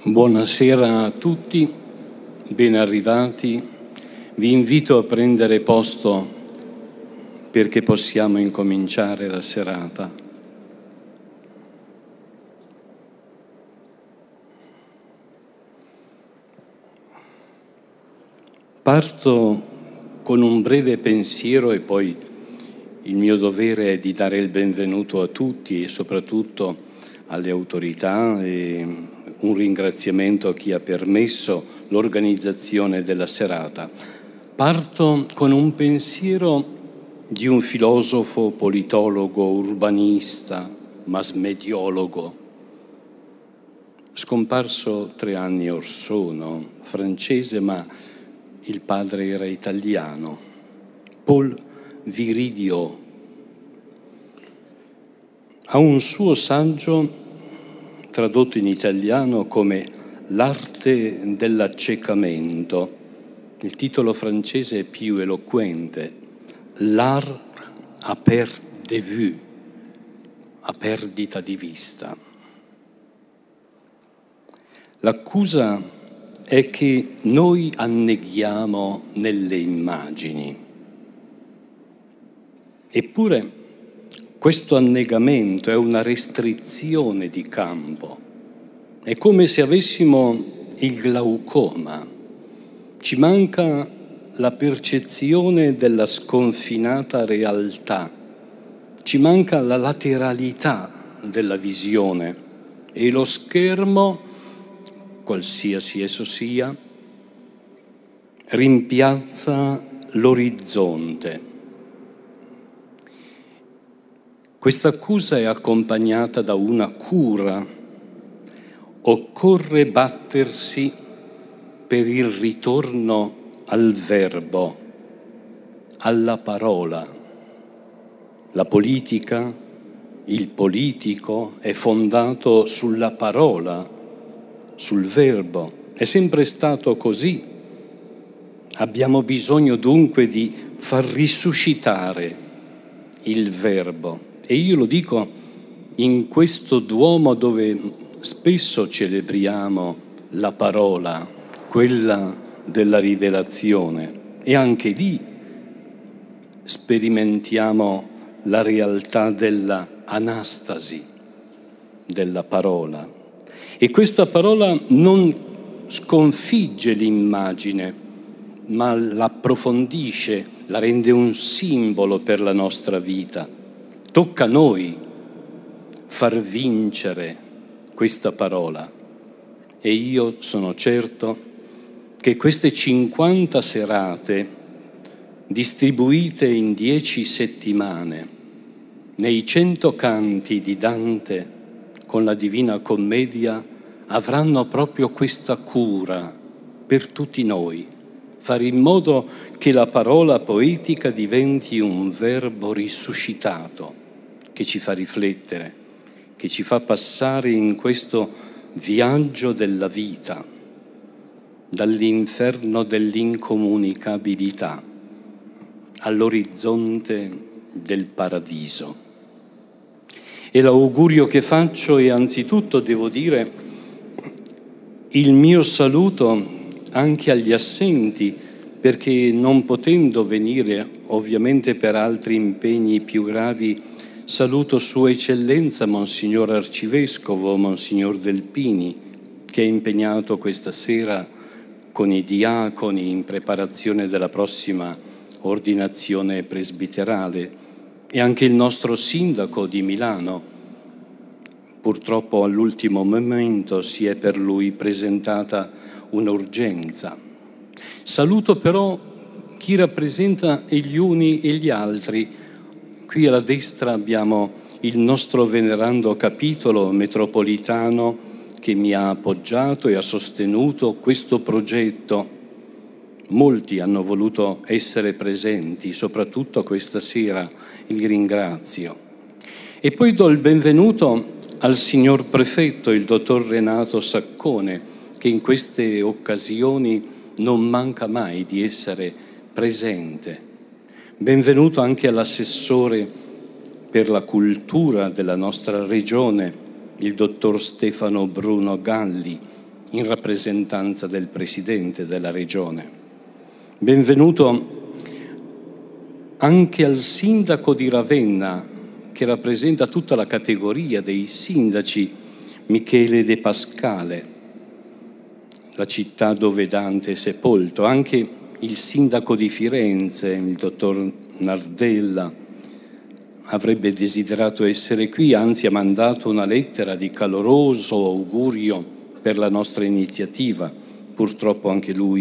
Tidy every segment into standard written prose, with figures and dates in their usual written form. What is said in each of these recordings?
Buonasera a tutti, ben arrivati. Vi invito a prendere posto perché possiamo incominciare la serata. Parto con un breve pensiero e poi il mio dovere è di dare il benvenuto a tutti e soprattutto alle autorità e un ringraziamento a chi ha permesso l'organizzazione della serata. Parto con un pensiero di un filosofo, politologo, urbanista, massmediologo, scomparso 3 anni or sono, francese, ma il padre era italiano, Paul Viridiau. Ha un suo saggio tradotto in italiano come L'arte dell'accecamento. Il titolo francese è più eloquente, L'art à perte de vue, a perdita di vista. L'accusa è che noi anneghiamo nelle immagini. Eppure questo annegamento è una restrizione di campo. È come se avessimo il glaucoma. Ci manca la percezione della sconfinata realtà. Ci manca la lateralità della visione. E lo schermo, qualsiasi esso sia, rimpiazza l'orizzonte. Questa accusa è accompagnata da una cura. Occorre battersi per il ritorno al verbo, alla parola. La politica, il politico è fondato sulla parola, sul verbo. È sempre stato così. Abbiamo bisogno dunque di far risuscitare il verbo. E io lo dico in questo Duomo dove spesso celebriamo la parola, quella della rivelazione, e anche lì sperimentiamo la realtà della anastasi della parola. E questa parola non sconfigge l'immagine, ma l'approfondisce, la rende un simbolo per la nostra vita. Tocca a noi far vincere questa parola. E io sono certo che queste 50 serate, distribuite in 10 settimane, nei 100 canti di Dante con la Divina Commedia, avranno proprio questa cura per tutti noi, fare in modo che la parola poetica diventi un verbo risuscitato, che ci fa riflettere, che ci fa passare in questo viaggio della vita, dall'inferno dell'incomunicabilità all'orizzonte del paradiso. E l'augurio che faccio è anzitutto, devo dire, il mio saluto anche agli assenti, perché non potendo venire ovviamente per altri impegni più gravi, saluto Sua Eccellenza Monsignor Arcivescovo, Monsignor Delpini, che è impegnato questa sera con i diaconi in preparazione della prossima ordinazione presbiterale, e anche il nostro sindaco di Milano. Purtroppo all'ultimo momento si è per lui presentata un'urgenza. Saluto però chi rappresenta gli uni e gli altri. Qui alla destra abbiamo il nostro venerando capitolo metropolitano che mi ha appoggiato e ha sostenuto questo progetto. Molti hanno voluto essere presenti, soprattutto questa sera, li ringrazio. E poi do il benvenuto al signor prefetto, il dottor Renato Saccone, che in queste occasioni non manca mai di essere presente. Benvenuto anche all'assessore per la cultura della nostra regione, il dottor Stefano Bruno Galli, in rappresentanza del Presidente della Regione. Benvenuto anche al Sindaco di Ravenna, che rappresenta tutta la categoria dei sindaci, Michele De Pascale, la città dove Dante è sepolto, anche il Sindaco di Firenze, il dottor Nardella, avrebbe desiderato essere qui, anzi ha mandato una lettera di caloroso augurio per la nostra iniziativa, purtroppo anche lui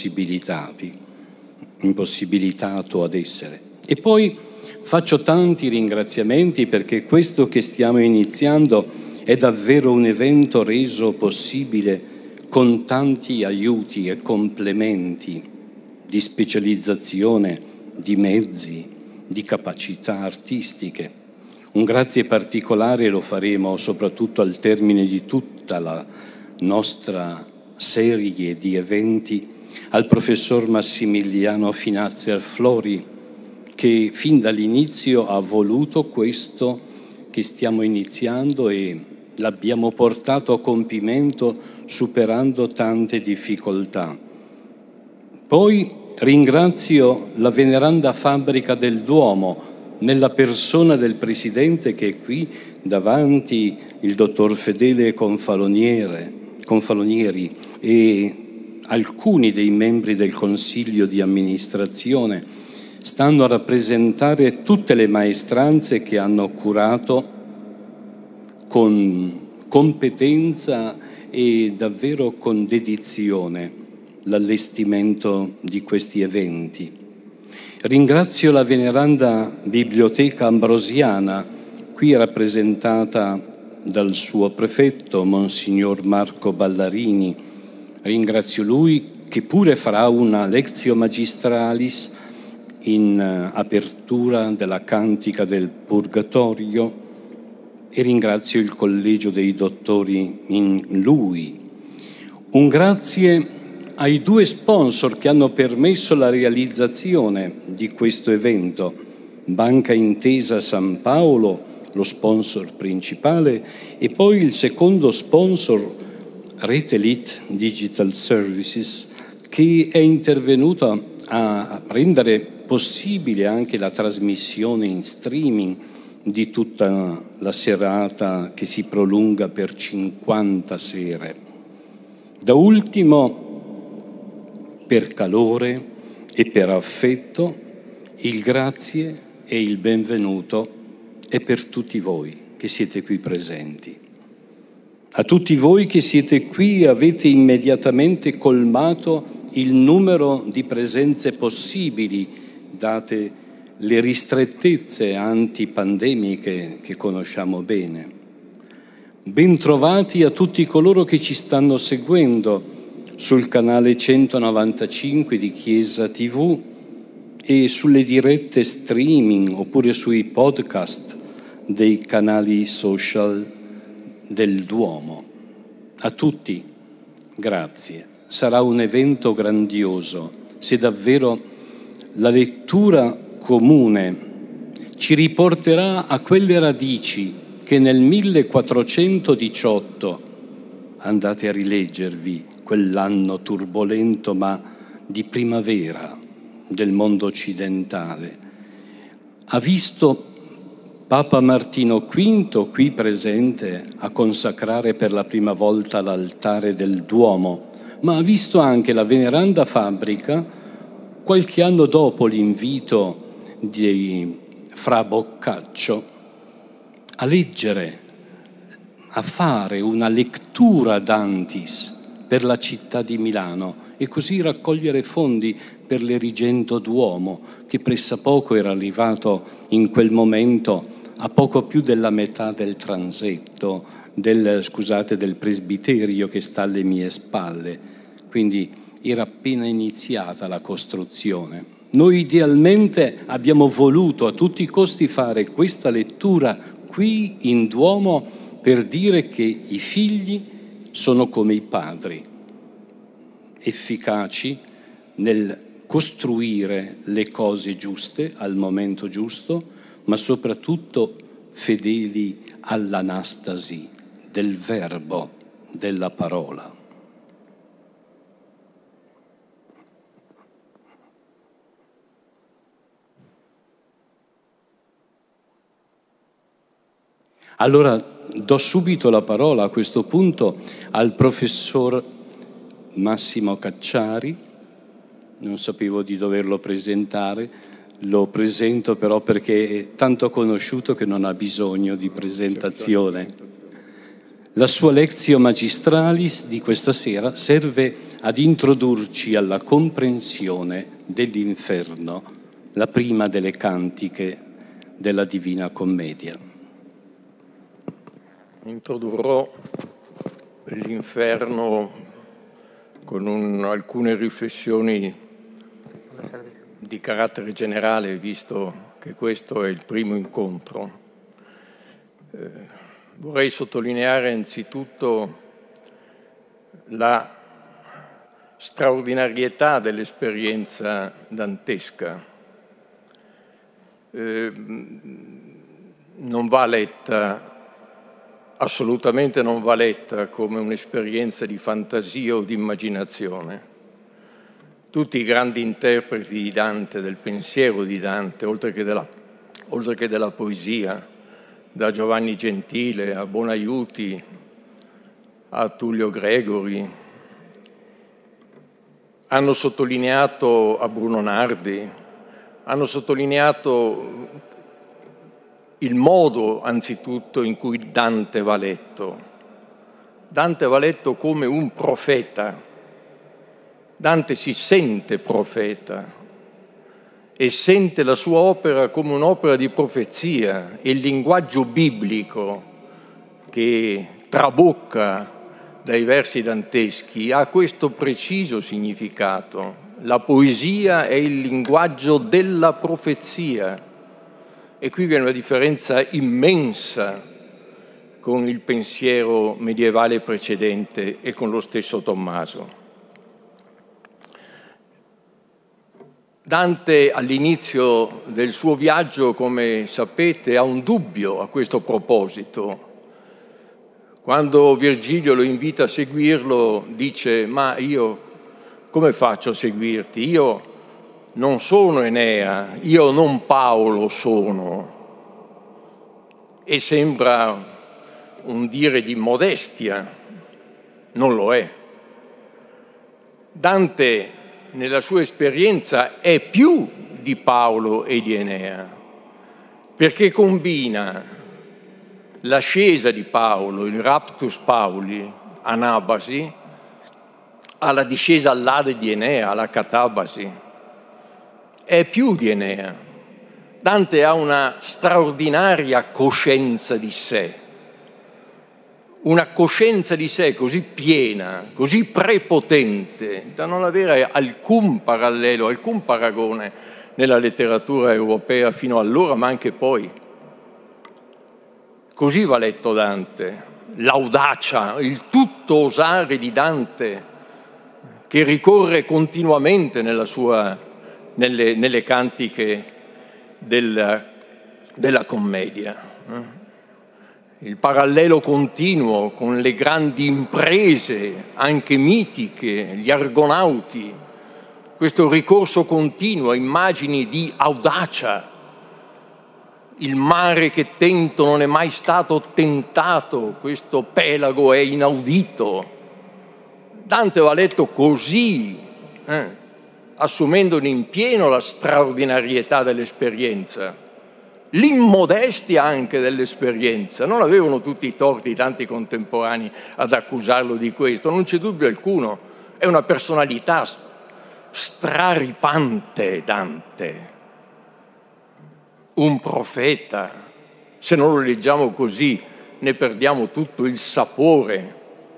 impossibilitato ad essere. E poi faccio tanti ringraziamenti perché questo che stiamo iniziando è davvero un evento reso possibile con tanti aiuti e complementi di specializzazione, di mezzi, di capacità artistiche. Un grazie particolare lo faremo soprattutto al termine di tutta la nostra serie di eventi al professor Massimiliano Finazzer Flori, che fin dall'inizio ha voluto questo che stiamo iniziando e l'abbiamo portato a compimento superando tante difficoltà. Poi ringrazio la veneranda fabbrica del Duomo, nella persona del Presidente che è qui davanti, il dottor Fedele Confalonieri e alcuni dei membri del Consiglio di amministrazione stanno a rappresentare tutte le maestranze che hanno curato con competenza e davvero con dedizione l'allestimento di questi eventi. Ringrazio la veneranda Biblioteca Ambrosiana, qui rappresentata dal suo prefetto, Monsignor Marco Ballarini. Ringrazio lui che pure farà una Lectio Magistralis in apertura della Cantica del Purgatorio e ringrazio il Collegio dei Dottori in lui. Un grazie ai due sponsor che hanno permesso la realizzazione di questo evento, Banca Intesa San Paolo, lo sponsor principale, e poi il secondo sponsor, Retelit Digital Services, che è intervenuta a rendere possibile anche la trasmissione in streaming di tutta la serata che si prolunga per 50 sere. Da ultimo, per calore e per affetto, il grazie e il benvenuto è per tutti voi che siete qui presenti. A tutti voi che siete qui avete immediatamente colmato il numero di presenze possibili, date le ristrettezze antipandemiche che conosciamo bene. Bentrovati a tutti coloro che ci stanno seguendo sul canale 195 di Chiesa TV e sulle dirette streaming oppure sui podcast dei canali social del Duomo. A tutti, grazie. Sarà un evento grandioso se davvero la lettura comune ci riporterà a quelle radici che nel 1418, andate a rileggervi quell'anno turbolento ma di primavera del mondo occidentale, ha visto Papa Martino V, qui presente, a consacrare per la prima volta l'altare del Duomo, ma ha visto anche la veneranda fabbrica, qualche anno dopo l'invito di Fra Boccaccio, a leggere, a fare una lectura d'antis per la città di Milano e così raccogliere fondi per l'Erigendo Duomo, che pressappoco era arrivato in quel momento a poco più della metà del transetto, del presbiterio che sta alle mie spalle. Quindi era appena iniziata la costruzione. Noi idealmente abbiamo voluto a tutti i costi fare questa lettura qui in Duomo per dire che i figli sono come i padri, efficaci nel costruire le cose giuste al momento giusto, ma soprattutto fedeli all'anastasi del verbo, della parola. Allora do subito la parola a questo punto al professor Massimo Cacciari. Non sapevo di doverlo presentare, lo presento però perché è tanto conosciuto che non ha bisogno di presentazione. La sua Lectio Magistralis di questa sera serve ad introdurci alla comprensione dell'inferno, la prima delle cantiche della Divina Commedia. Introdurrò l'inferno con alcune riflessioni di carattere generale, visto che questo è il primo incontro. Vorrei sottolineare anzitutto la straordinarietà dell'esperienza dantesca. Non va letta, assolutamente non va letta come un'esperienza di fantasia o di immaginazione. Tutti i grandi interpreti di Dante, del pensiero di Dante, oltre che della poesia, da Giovanni Gentile a Bonaiuti a Tullio Gregori, hanno sottolineato, a Bruno Nardi, hanno sottolineato il modo anzitutto in cui Dante va letto. Dante va letto come un profeta. Dante si sente profeta e sente la sua opera come un'opera di profezia. Il linguaggio biblico che trabocca dai versi danteschi ha questo preciso significato. La poesia è il linguaggio della profezia. E qui viene una differenza immensa con il pensiero medievale precedente e con lo stesso Tommaso. Dante all'inizio del suo viaggio, come sapete, ha un dubbio a questo proposito. Quando Virgilio lo invita a seguirlo, dice: ma io come faccio a seguirti? Io non sono Enea, io non Paolo sono. E sembra un dire di modestia, non lo è. Dante nella sua esperienza è più di Paolo e di Enea, perché combina l'ascesa di Paolo, il raptus Pauli, Anabasi, alla discesa all'Ade di Enea, alla Catabasi. È più di Enea. Dante ha una straordinaria coscienza di sé, una coscienza di sé così piena, così prepotente, da non avere alcun parallelo, alcun paragone nella letteratura europea fino allora, ma anche poi. Così va letto Dante, l'audacia, il tutto osare di Dante, che ricorre continuamente nelle cantiche della commedia. Il parallelo continuo con le grandi imprese, anche mitiche, gli Argonauti, questo ricorso continuo a immagini di audacia. Il mare che tento non è mai stato tentato, questo pelago è inaudito. Dante va letto così, assumendone in pieno la straordinarietà dell'esperienza. L'immodestia anche dell'esperienza. Non avevano tutti i torti tanti contemporanei ad accusarlo di questo, non c'è dubbio alcuno. È una personalità straripante Dante, un profeta. Se non lo leggiamo così ne perdiamo tutto il sapore.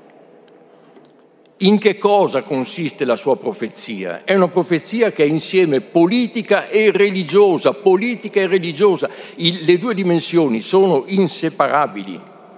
In che cosa consiste la sua profezia? È una profezia che è insieme politica e religiosa, politica e religiosa. Le due dimensioni sono inseparabili.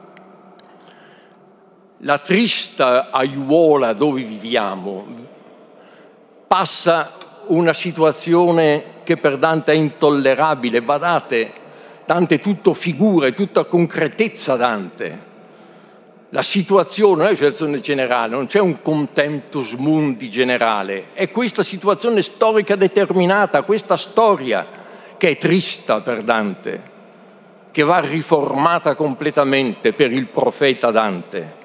La trista aiuola dove viviamo passa una situazione che per Dante è intollerabile. Badate, Dante è tutto figura, è tutta concretezza Dante. La situazione non è una situazione generale, non c'è un contemptus mundi generale, è questa situazione storica determinata, questa storia che è trista per Dante, che va riformata completamente per il profeta Dante.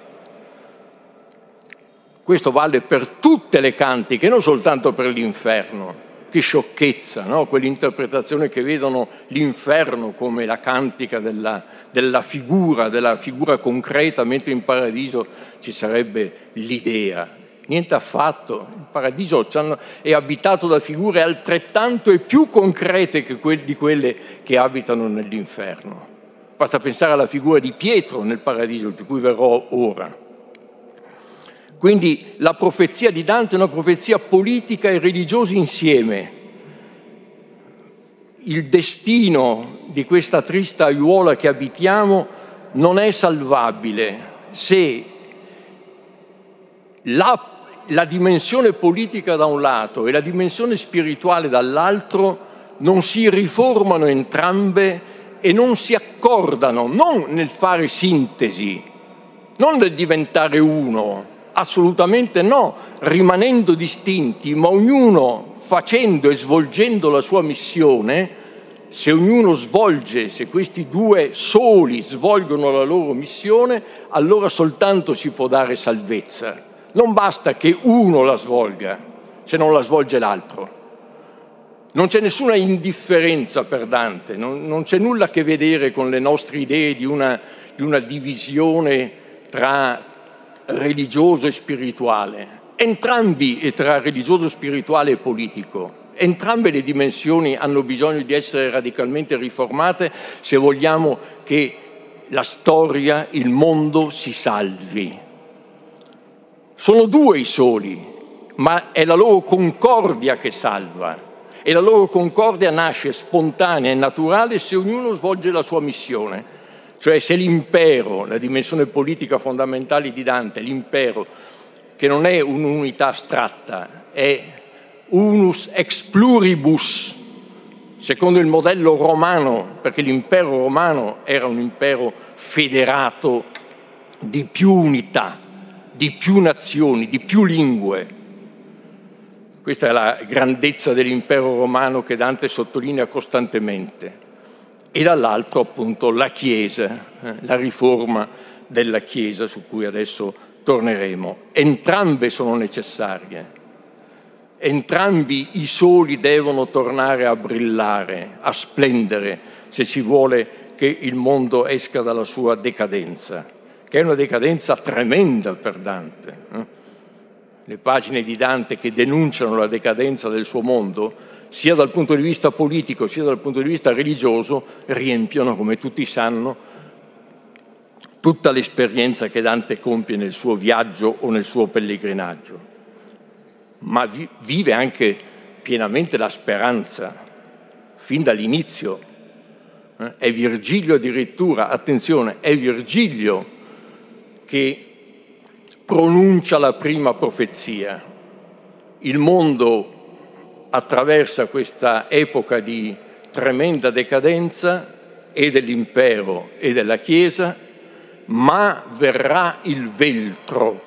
Questo vale per tutte le cantiche, non soltanto per l'inferno. Che sciocchezza, no? Quell'interpretazione che vedono l'inferno come la cantica della figura concreta, mentre in paradiso ci sarebbe l'idea. Niente affatto. Il paradiso è abitato da figure altrettanto e più concrete di quelle che abitano nell'inferno. Basta pensare alla figura di Pietro nel paradiso, di cui verrò ora. Quindi la profezia di Dante è una profezia politica e religiosa insieme. Il destino di questa triste aiuola che abitiamo non è salvabile se la dimensione politica da un lato e la dimensione spirituale dall'altro non si riformano entrambe e non si accordano, non nel fare sintesi, non nel diventare uno, assolutamente no, rimanendo distinti, ma ognuno facendo e svolgendo la sua missione. Se ognuno se questi due soli svolgono la loro missione, allora soltanto si può dare salvezza. Non basta che uno la svolga, se non la svolge l'altro. Non c'è nessuna indifferenza per Dante, non c'è nulla a che vedere con le nostre idee di una divisione tra religioso e spirituale. Entrambi, e tra religioso, spirituale e politico, entrambe le dimensioni hanno bisogno di essere radicalmente riformate se vogliamo che la storia, il mondo si salvi. Sono due i soli, ma è la loro concordia che salva. E la loro concordia nasce spontanea e naturale se ognuno svolge la sua missione. Cioè se l'impero, la dimensione politica fondamentale di Dante, l'impero, che non è un'unità astratta, è unus ex pluribus, secondo il modello romano, perché l'impero romano era un impero federato di più unità, di più nazioni, di più lingue. Questa è la grandezza dell'impero romano che Dante sottolinea costantemente. E dall'altro appunto la Chiesa, la riforma della Chiesa su cui adesso torneremo. Entrambe sono necessarie, entrambi i soli devono tornare a brillare, a splendere, se si vuole che il mondo esca dalla sua decadenza, che è una decadenza tremenda per Dante. Le pagine di Dante che denunciano la decadenza del suo mondo, sia dal punto di vista politico sia dal punto di vista religioso, riempiono, come tutti sanno, tutta l'esperienza che Dante compie nel suo viaggio o nel suo pellegrinaggio. Ma vive anche pienamente la speranza, fin dall'inizio. È Virgilio addirittura, attenzione, è Virgilio che pronuncia la prima profezia. Il mondo attraversa questa epoca di tremenda decadenza e dell'impero e della Chiesa, ma verrà il veltro,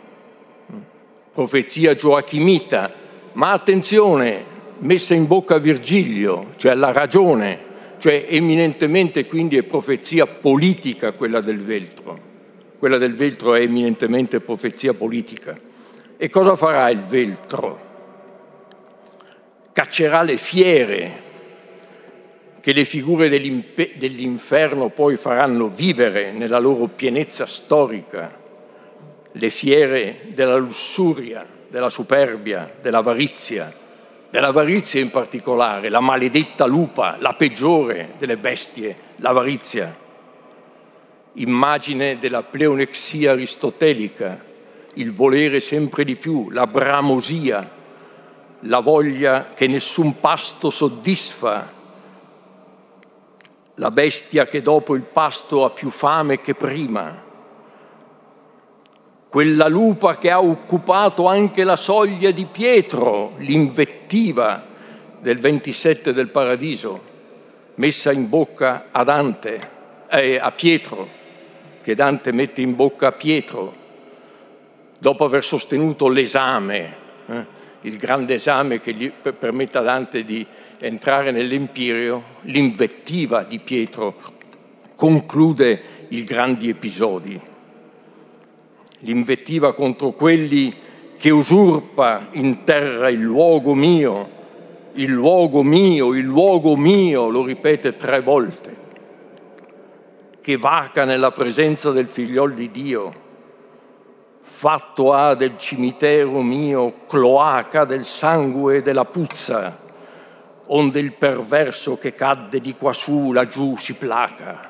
profezia gioachimita, ma attenzione, messa in bocca a Virgilio, cioè la ragione, cioè eminentemente quindi è profezia politica quella del veltro. Quella del veltro è eminentemente profezia politica. E cosa farà il veltro? Caccerà le fiere che le figure dell'inferno poi faranno vivere nella loro pienezza storica, le fiere della lussuria, della superbia, dell'avarizia in particolare, la maledetta lupa, la peggiore delle bestie, l'avarizia, immagine della pleonexia aristotelica, il volere sempre di più, la bramosia, la voglia che nessun pasto soddisfa, la bestia che dopo il pasto ha più fame che prima, quella lupa che ha occupato anche la soglia di Pietro, l'invettiva del 27 del Paradiso, messa in bocca a Dante, a Pietro, che Dante mette in bocca a Pietro, dopo aver sostenuto l'esame, il grande esame che gli permette a Dante di entrare nell'Empireo, l'invettiva di Pietro conclude i grandi episodi. L'invettiva contro quelli che usurpa in terra il luogo mio, il luogo mio, il luogo mio, lo ripete 3 volte, che vaca nella presenza del Figliol di Dio, fatto ha del cimitero mio cloaca del sangue e della puzza, onde il perverso che cadde di quassù laggiù si placa.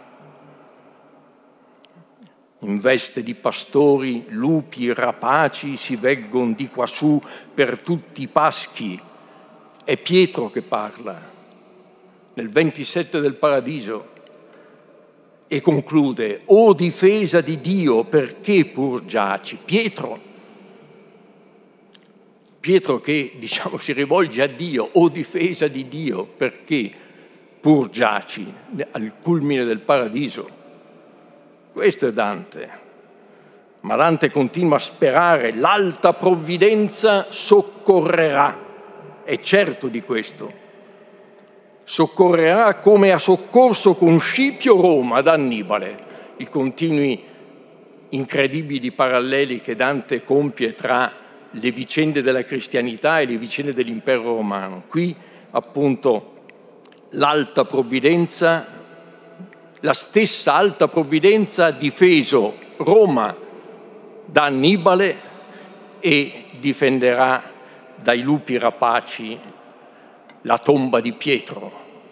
In veste di pastori, lupi e rapaci si veggon di quassù per tutti i paschi. È Pietro che parla, nel 27 del Paradiso, e conclude: «O difesa di Dio, perché pur giaci?» Pietro che, si rivolge a Dio: «O difesa di Dio, perché pur giaci?» al culmine del Paradiso. Questo è Dante. Ma Dante continua a sperare: l'alta provvidenza soccorrerà. È certo di questo. Soccorrerà come ha soccorso con Scipio Roma ad Annibale. I continui incredibili paralleli che Dante compie tra le vicende della cristianità e le vicende dell'impero romano. Qui, appunto, l'alta provvidenza, la stessa alta provvidenza ha difeso Roma da Annibale e difenderà dai lupi rapaci la tomba di Pietro.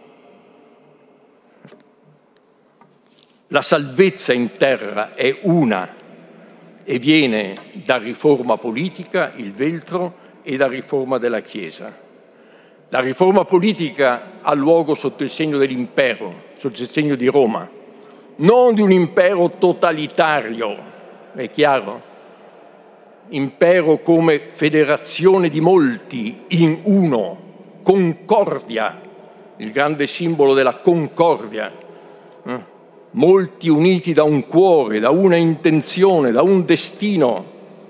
La salvezza in terra è una e viene da riforma politica, il veltro, e da riforma della Chiesa. La riforma politica ha luogo sotto il segno dell'impero, sotto il segno di Roma, non di un impero totalitario, è chiaro? Impero come federazione di molti in uno, concordia, il grande simbolo della concordia, molti uniti da un cuore, da una intenzione, da un destino.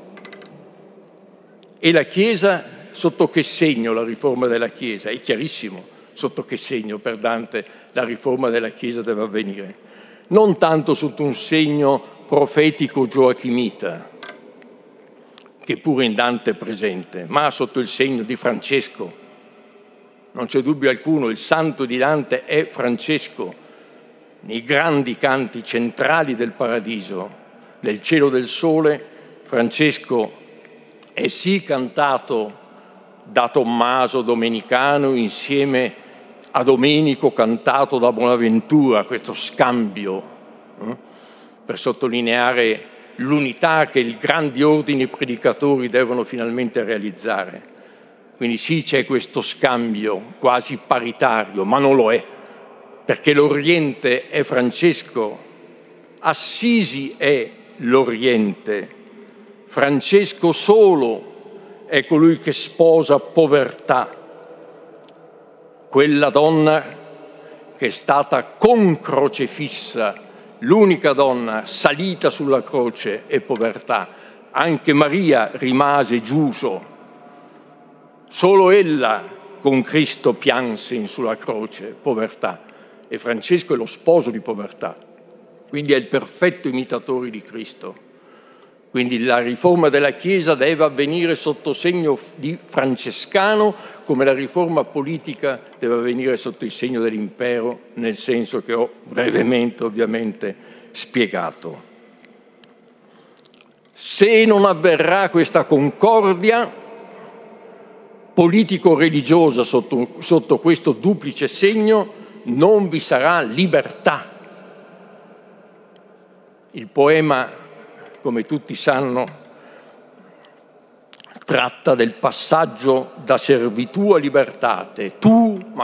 E la Chiesa, sotto che segno la riforma della Chiesa? È chiarissimo sotto che segno per Dante la riforma della Chiesa deve avvenire. Non tanto sotto un segno profetico gioachimita, che pure in Dante è presente, ma sotto il segno di Francesco. Non c'è dubbio alcuno, il santo di Dante è Francesco. Nei grandi canti centrali del Paradiso, nel cielo del sole, Francesco è sì cantato da Tommaso Domenicano insieme a Domenico cantato da Bonaventura, questo scambio, per sottolineare l'unità che i grandi ordini predicatori devono finalmente realizzare. Quindi sì, c'è questo scambio quasi paritario, ma non lo è, perché l'Oriente è Francesco, Assisi è l'Oriente, Francesco solo è colui che sposa povertà, quella donna che è stata con croce fissa, l'unica donna salita sulla croce è povertà. Anche Maria rimase giuso, solo ella con Cristo pianse sulla croce, povertà. E Francesco è lo sposo di povertà, quindi è il perfetto imitatore di Cristo. Quindi la riforma della Chiesa deve avvenire sotto segno di francescano, come la riforma politica deve avvenire sotto il segno dell'impero, nel senso che ho brevemente ovviamente spiegato. Se non avverrà questa concordia politico-religiosa sotto questo duplice segno, non vi sarà libertà. Il poema, come tutti sanno, tratta del passaggio da servitù a libertate. Tu mi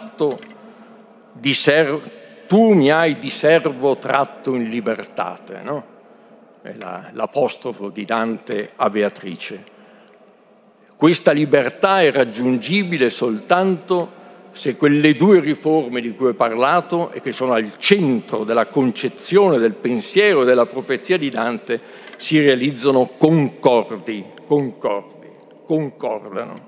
hai di servo tratto in libertate, no? È l'apostrofo di Dante a Beatrice. Questa libertà è raggiungibile soltanto se quelle 2 riforme di cui ho parlato e che sono al centro della concezione, del pensiero e della profezia di Dante si realizzano concordano.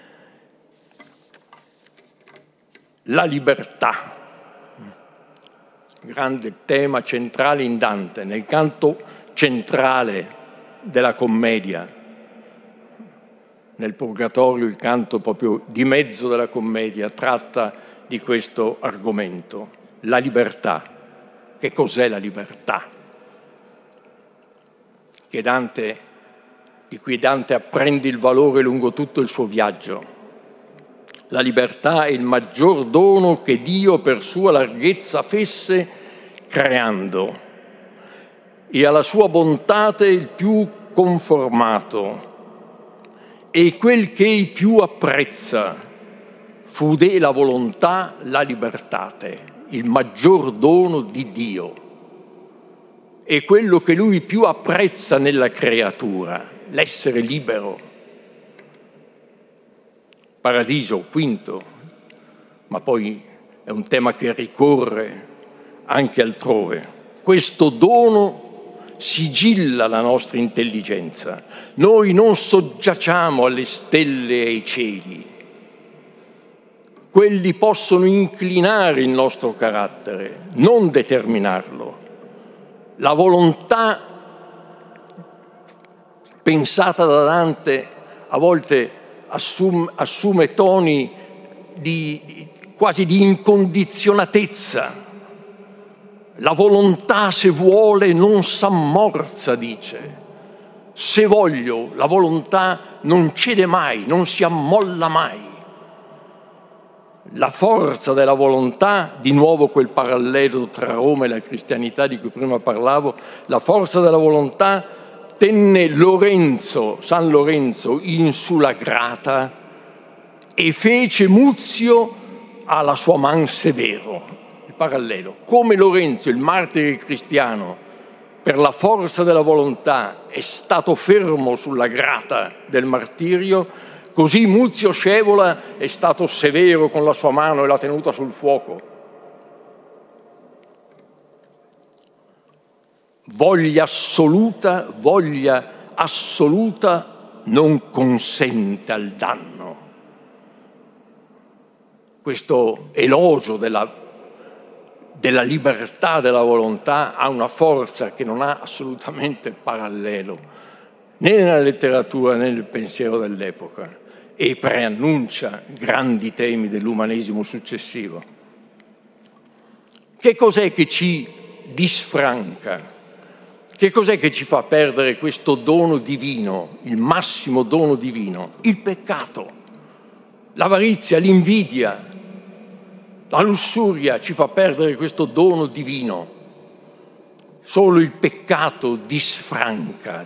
La libertà. grande tema centrale in Dante, nel canto centrale della commedia. Nel Purgatorio il canto proprio di mezzo della commedia tratta di questo argomento, la libertà. Che cos'è la libertà? Di cui Dante apprende il valore lungo tutto il suo viaggio. La libertà è il maggior dono che Dio per sua larghezza fesse creando, e alla sua bontate il più conformato, e quel che ei più apprezza fu de la volontà la libertate, il maggior dono di Dio. E quello che lui più apprezza nella creatura, l'essere libero. Paradiso, quinto, ma poi è un tema che ricorre anche altrove. Questo dono sigilla la nostra intelligenza. Noi non soggiacciamo alle stelle e ai cieli. Quelli possono inclinare il nostro carattere, non determinarlo. La volontà pensata da Dante a volte assume toni quasi di incondizionatezza. La volontà, se vuole, non s'ammorza, dice. Se voglio, la volontà non cede mai, non si ammolla mai. La forza della volontà, di nuovo quel parallelo tra Roma e la cristianità di cui prima parlavo, la forza della volontà tenne San Lorenzo in sulla grata e fece Muzio alla sua man severo. Il parallelo. Come Lorenzo, il martire cristiano, per la forza della volontà è stato fermo sulla grata del martirio, così Muzio Scevola è stato severo con la sua mano e l'ha tenuta sul fuoco. Voglia assoluta non consente al danno. Questo elogio della libertà della volontà ha una forza che non ha assolutamente parallelo né nella letteratura né nel pensiero dell'epoca, e preannuncia grandi temi dell'umanesimo successivo. Che cos'è che ci disfranca? Che cos'è che ci fa perdere questo dono divino, il massimo dono divino? Il peccato, l'avarizia, l'invidia, la lussuria ci fa perdere questo dono divino. Solo il peccato disfranca.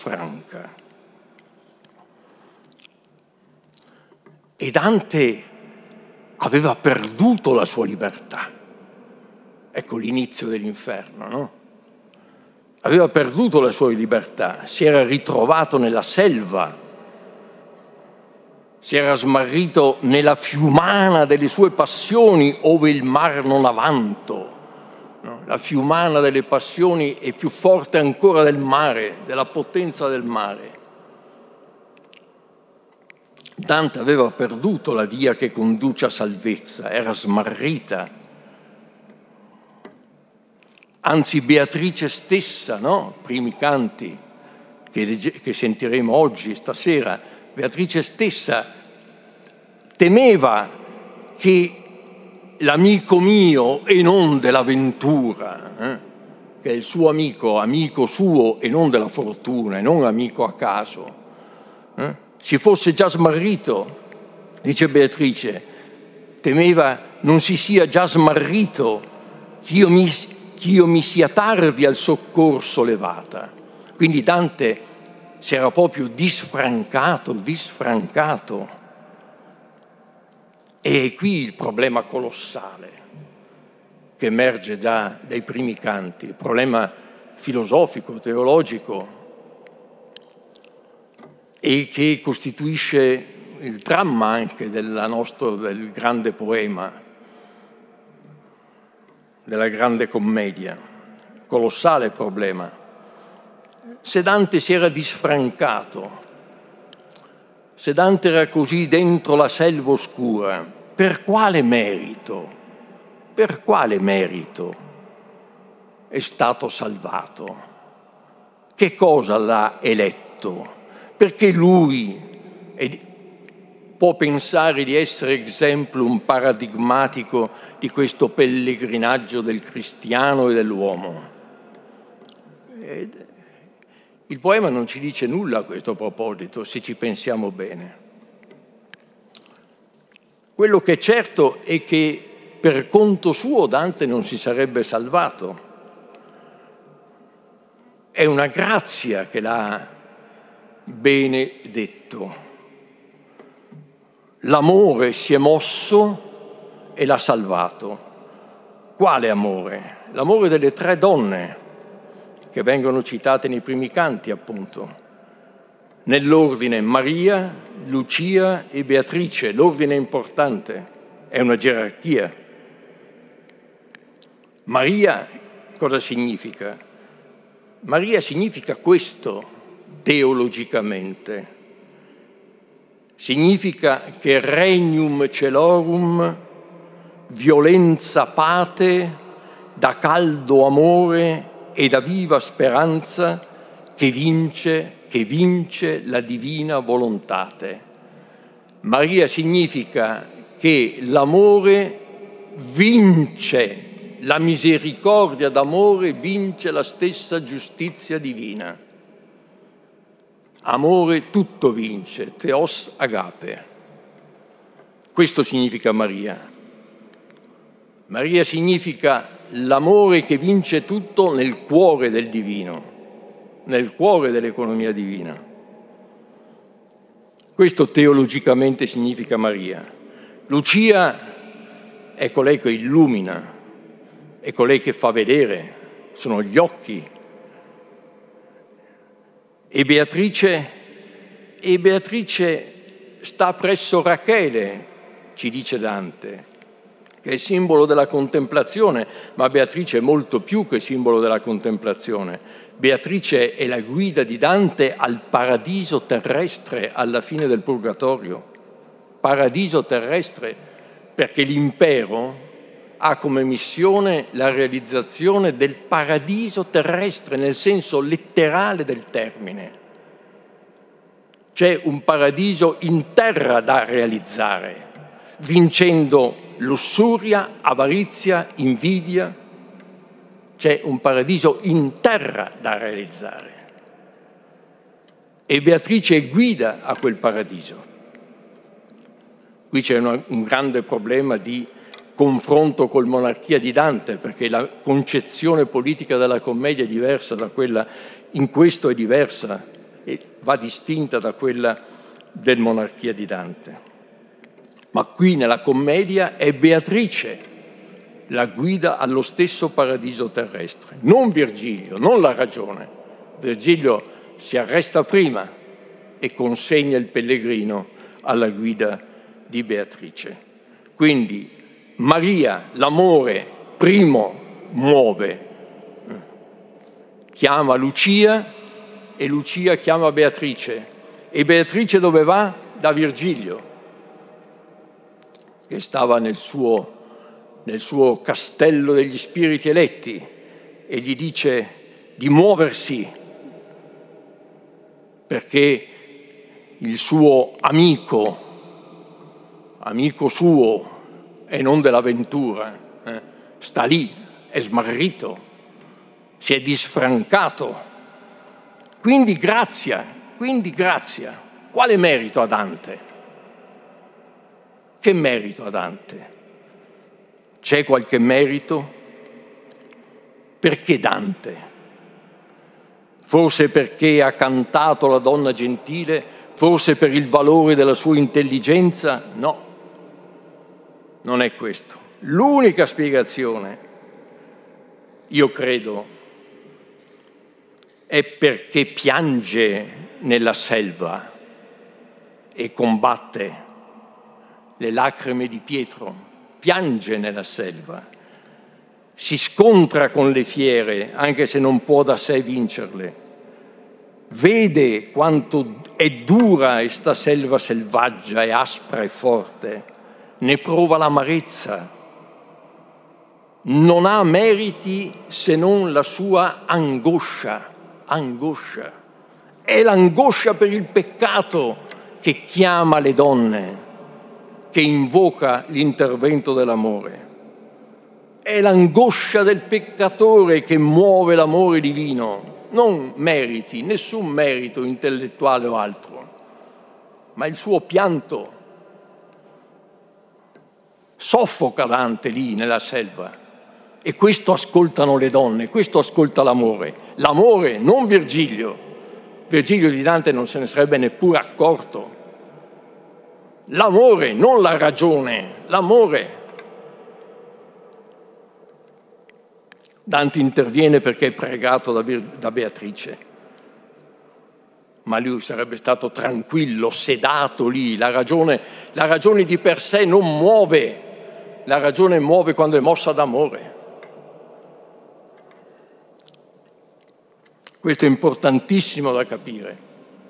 E Dante aveva perduto la sua libertà. Ecco l'inizio dell'inferno, no? Aveva perduto la sua libertà, si era ritrovato nella selva, si era smarrito nella fiumana delle sue passioni, ove il mar non ha vanto. No? La fiumana delle passioni è più forte ancora del mare, della potenza del mare. Dante aveva perduto la via che conduce a salvezza, era smarrita. Anzi, Beatrice stessa, no? Primi canti che sentiremo oggi, stasera, Beatrice stessa temeva che l'amico mio e non dell'avventura, che è il suo amico suo e non della fortuna, e non amico a caso, si fosse già smarrito, dice Beatrice, temeva non si sia già smarrito, che io mi sia tardi al soccorso levata. Quindi Dante si era proprio disfrancato. E qui il problema colossale che emerge già dai primi canti, il problema filosofico, teologico, e che costituisce il dramma anche del grande poema, della grande commedia. Colossale problema. Se Dante si era disfrancato, se Dante era così dentro la selva oscura, per quale merito? Per quale merito? è stato salvato? Che cosa l'ha eletto? Perché lui può pensare di essere exemplum paradigmatico di questo pellegrinaggio del cristiano e dell'uomo? Il poema non ci dice nulla a questo proposito, se ci pensiamo bene. Quello che è certo è che per conto suo Dante non si sarebbe salvato. È una grazia che l'ha benedetto. L'amore si è mosso e l'ha salvato. Quale amore? L'amore delle 3 donne che vengono citate nei primi canti, appunto. Nell'ordine Maria, Lucia e Beatrice. L'ordine è importante, è una gerarchia. Maria cosa significa? Maria significa questo teologicamente. Significa che regnum celorum, violenza pate, da caldo amore e da viva speranza che vince la divina volontate. Maria significa che l'amore vince, la misericordia d'amore vince la stessa giustizia divina. Amore tutto vince, theos agape. Questo significa Maria. Maria significa l'amore che vince tutto nel cuore del divino, nel cuore dell'economia divina. Questo teologicamente significa Maria. Lucia è colei che illumina, è colei che fa vedere, sono gli occhi. E Beatrice sta presso Rachele, ci dice Dante, che è simbolo della contemplazione, ma Beatrice è molto più che simbolo della contemplazione. Beatrice è la guida di Dante al paradiso terrestre alla fine del purgatorio. Paradiso terrestre, perché l'impero ha come missione la realizzazione del paradiso terrestre, nel senso letterale del termine. C'è un paradiso in terra da realizzare, vincendo lussuria, avarizia, invidia. C'è un paradiso in terra da realizzare. E Beatrice è guida a quel paradiso. Qui c'è un grande problema di confronto col Monarchia di Dante, perché la concezione politica della commedia è diversa da quella, in questo è diversa, e va distinta da quella del Monarchia di Dante. Ma qui nella commedia è Beatrice la guida allo stesso paradiso terrestre, non Virgilio, non la ragione. Virgilio si arresta prima e consegna il pellegrino alla guida di Beatrice. Quindi Maria, l'amore primo, muove, chiama Lucia e Lucia chiama Beatrice. E Beatrice dove va? Da Virgilio, che stava nel suo castello degli spiriti eletti, e gli dice di muoversi perché il suo amico suo e non dell'avventura, sta lì, è smarrito, si è disfrancato. Quindi grazia. Quale merito a Dante? Che merito a Dante? C'è qualche merito? Perché Dante? Forse perché ha cantato la donna gentile? Forse per il valore della sua intelligenza? No, non è questo. L'unica spiegazione, io credo, è perché piange nella selva e combatte le lacrime di Pietro, piange nella selva, si scontra con le fiere, anche se non può da sé vincerle, vede quanto è dura sta selva selvaggia e aspra e forte, ne prova l'amarezza, non ha meriti se non la sua angoscia. Angoscia. È l'angoscia per il peccato che chiama le donne, che invoca l'intervento dell'amore. È l'angoscia del peccatore che muove l'amore divino, non meriti, nessun merito intellettuale o altro, ma il suo pianto. Soffoca Dante lì nella selva e questo ascoltano le donne, questo ascolta l'amore. L'amore, non Virgilio. Virgilio di Dante non se ne sarebbe neppure accorto. L'amore, non la ragione, l'amore. Dante interviene perché è pregato da Beatrice, ma lui sarebbe stato tranquillo, sedato lì. La ragione di per sé non muove, la ragione muove quando è mossa d'amore. Questo è importantissimo da capire.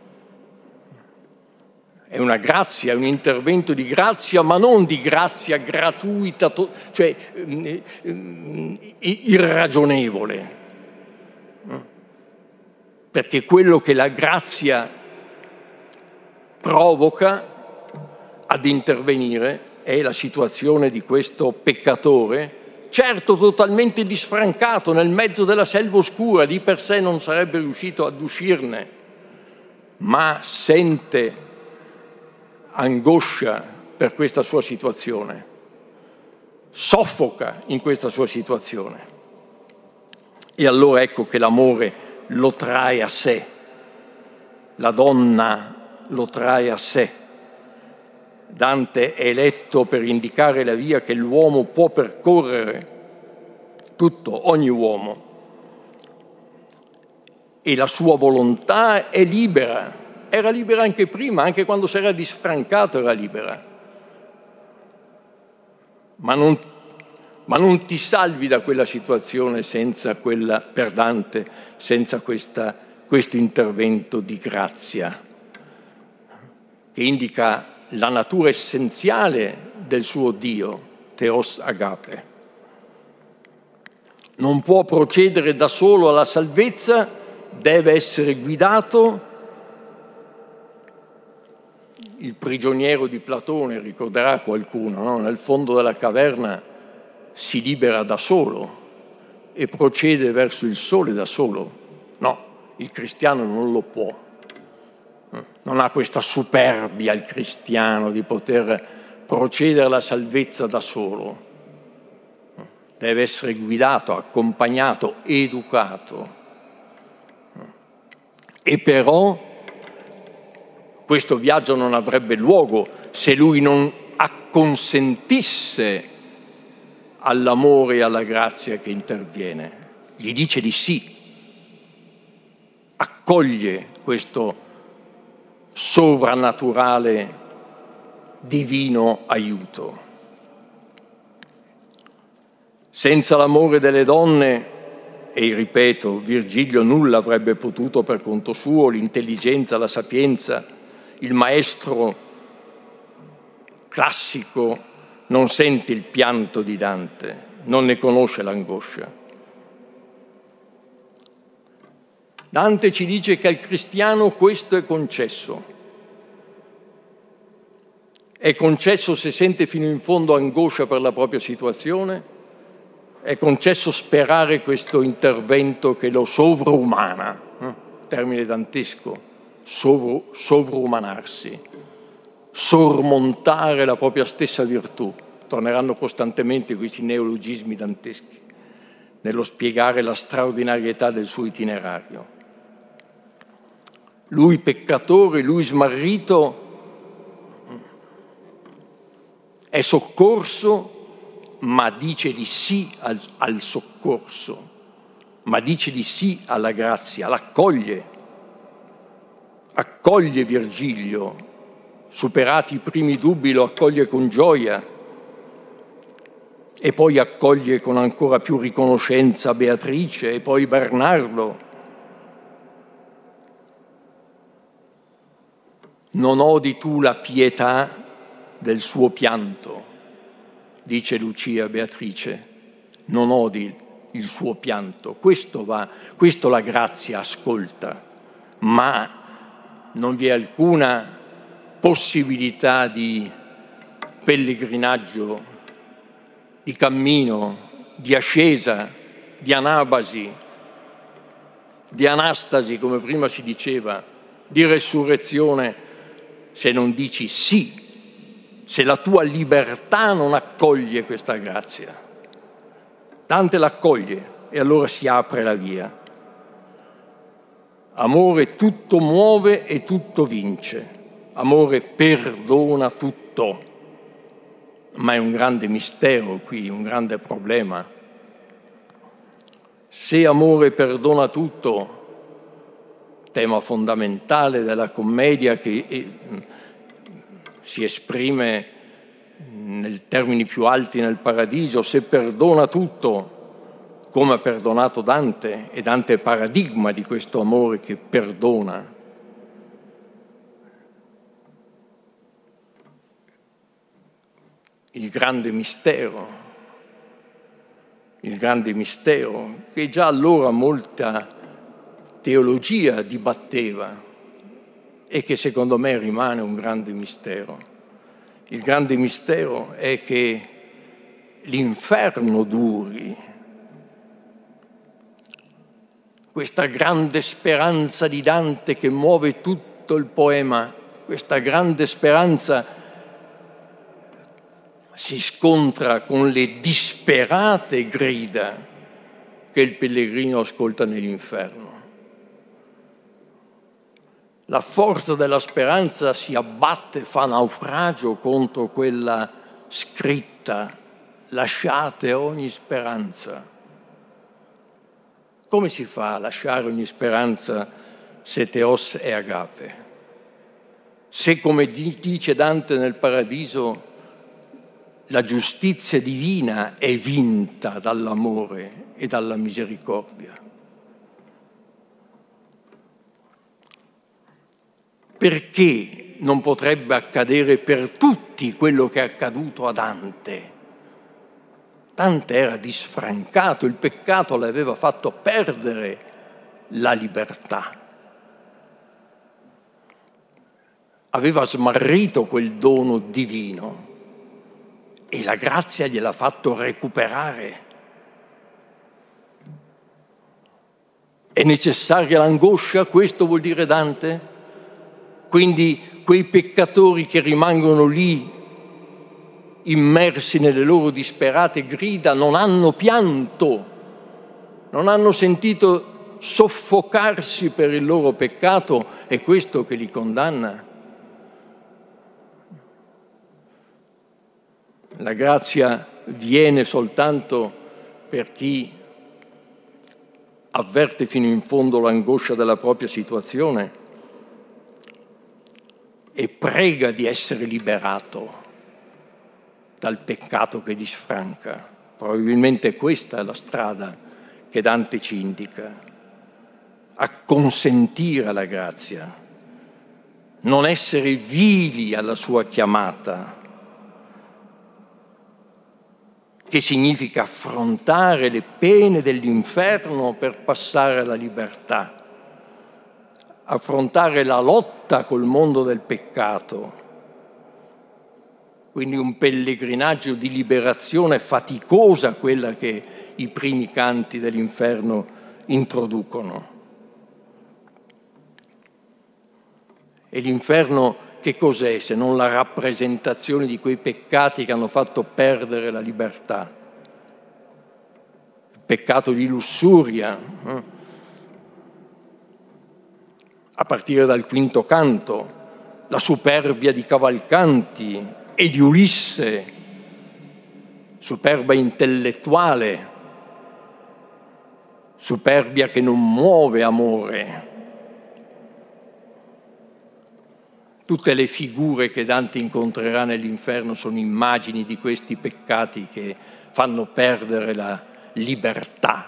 È una grazia, è un intervento di grazia, ma non di grazia gratuita, cioè irragionevole. Perché quello che la grazia provoca ad intervenire è la situazione di questo peccatore, certo totalmente disfrancato nel mezzo della selva oscura, di per sé non sarebbe riuscito ad uscirne, ma sente angoscia per questa sua situazione, soffoca in questa sua situazione. E allora ecco che l'amore lo trae a sé, la donna lo trae a sé. Dante è eletto per indicare la via che l'uomo può percorrere, tutto, ogni uomo, e la sua volontà è libera. Era libera anche prima, anche quando si era disfrancato era libera. Ma non ti salvi da quella situazione per Dante, senza questo intervento di grazia, che indica la natura essenziale del suo Dio, Theos Agape. Non può procedere da solo alla salvezza, deve essere guidato. Il prigioniero di Platone, ricorderà qualcuno, no? Nel fondo della caverna si libera da solo e procede verso il sole da solo. No, il cristiano non lo può. Non ha questa superbia il cristiano di poter procedere alla salvezza da solo. Deve essere guidato, accompagnato, educato. E però questo viaggio non avrebbe luogo se lui non acconsentisse all'amore e alla grazia che interviene. Gli dice di sì, accoglie questo sovrannaturale divino aiuto. Senza l'amore delle donne, e ripeto, Virgilio nulla avrebbe potuto per conto suo, l'intelligenza, la sapienza, il maestro classico non sente il pianto di Dante, non ne conosce l'angoscia. Dante ci dice che al cristiano questo è concesso. È concesso se sente fino in fondo angoscia per la propria situazione, è concesso sperare questo intervento che lo sovraumana, termine dantesco, sovrumanarsi, sormontare la propria stessa virtù. Torneranno costantemente questi neologismi danteschi nello spiegare la straordinarietà del suo itinerario. Lui peccatore, lui smarrito, è soccorso, ma dice di sì al soccorso, ma dice di sì alla grazia, l'accoglie. Accoglie Virgilio, superati i primi dubbi lo accoglie con gioia e poi accoglie con ancora più riconoscenza Beatrice e poi Bernardo. Non odi tu la pietà del suo pianto, dice Lucia a Beatrice, non odi il suo pianto. Questo la grazia ascolta, ma non vi è alcuna possibilità di pellegrinaggio, di cammino, di ascesa, di anabasi, di anastasi, come prima si diceva, di resurrezione, se non dici sì, se la tua libertà non accoglie questa grazia. Dante l'accoglie e allora si apre la via. Amore tutto muove e tutto vince. Amore perdona tutto. Ma è un grande mistero qui, un grande problema. Se amore perdona tutto, tema fondamentale della commedia che si esprime nei termini più alti nel Paradiso, se perdona tutto, come ha perdonato Dante, e Dante è paradigma di questo amore che perdona. Il grande mistero che già allora molta teologia dibatteva e che secondo me rimane un grande mistero. Il grande mistero è che l'inferno duri, questa grande speranza di Dante che muove tutto il poema, questa grande speranza si scontra con le disperate grida che il pellegrino ascolta nell'inferno. La forza della speranza si abbatte, fa naufragio contro quella scritta: lasciate ogni speranza. Come si fa a lasciare ogni speranza se Theos è agape? Se, come dice Dante nel Paradiso, la giustizia divina è vinta dall'amore e dalla misericordia. Perché non potrebbe accadere per tutti quello che è accaduto a Dante? Dante era disfrancato, il peccato le aveva fatto perdere la libertà. Aveva smarrito quel dono divino e la grazia gliel'ha fatto recuperare. È necessaria l'angoscia? Questo vuol dire Dante? Quindi quei peccatori che rimangono lì immersi nelle loro disperate grida non hanno pianto, non hanno sentito soffocarsi per il loro peccato, è questo che li condanna. La grazia viene soltanto per chi avverte fino in fondo l'angoscia della propria situazione e prega di essere liberato dal peccato che disfranca. Probabilmente questa è la strada che Dante ci indica: acconsentire alla grazia, non essere vili alla sua chiamata, che significa affrontare le pene dell'inferno per passare alla libertà, affrontare la lotta col mondo del peccato. Quindi un pellegrinaggio di liberazione faticosa, quella che i primi canti dell'inferno introducono. E l'inferno che cos'è se non la rappresentazione di quei peccati che hanno fatto perdere la libertà? Il peccato di lussuria, a partire dal quinto canto, la superbia di Cavalcanti e di Ulisse, superbia intellettuale, superbia che non muove amore. Tutte le figure che Dante incontrerà nell'inferno sono immagini di questi peccati che fanno perdere la libertà.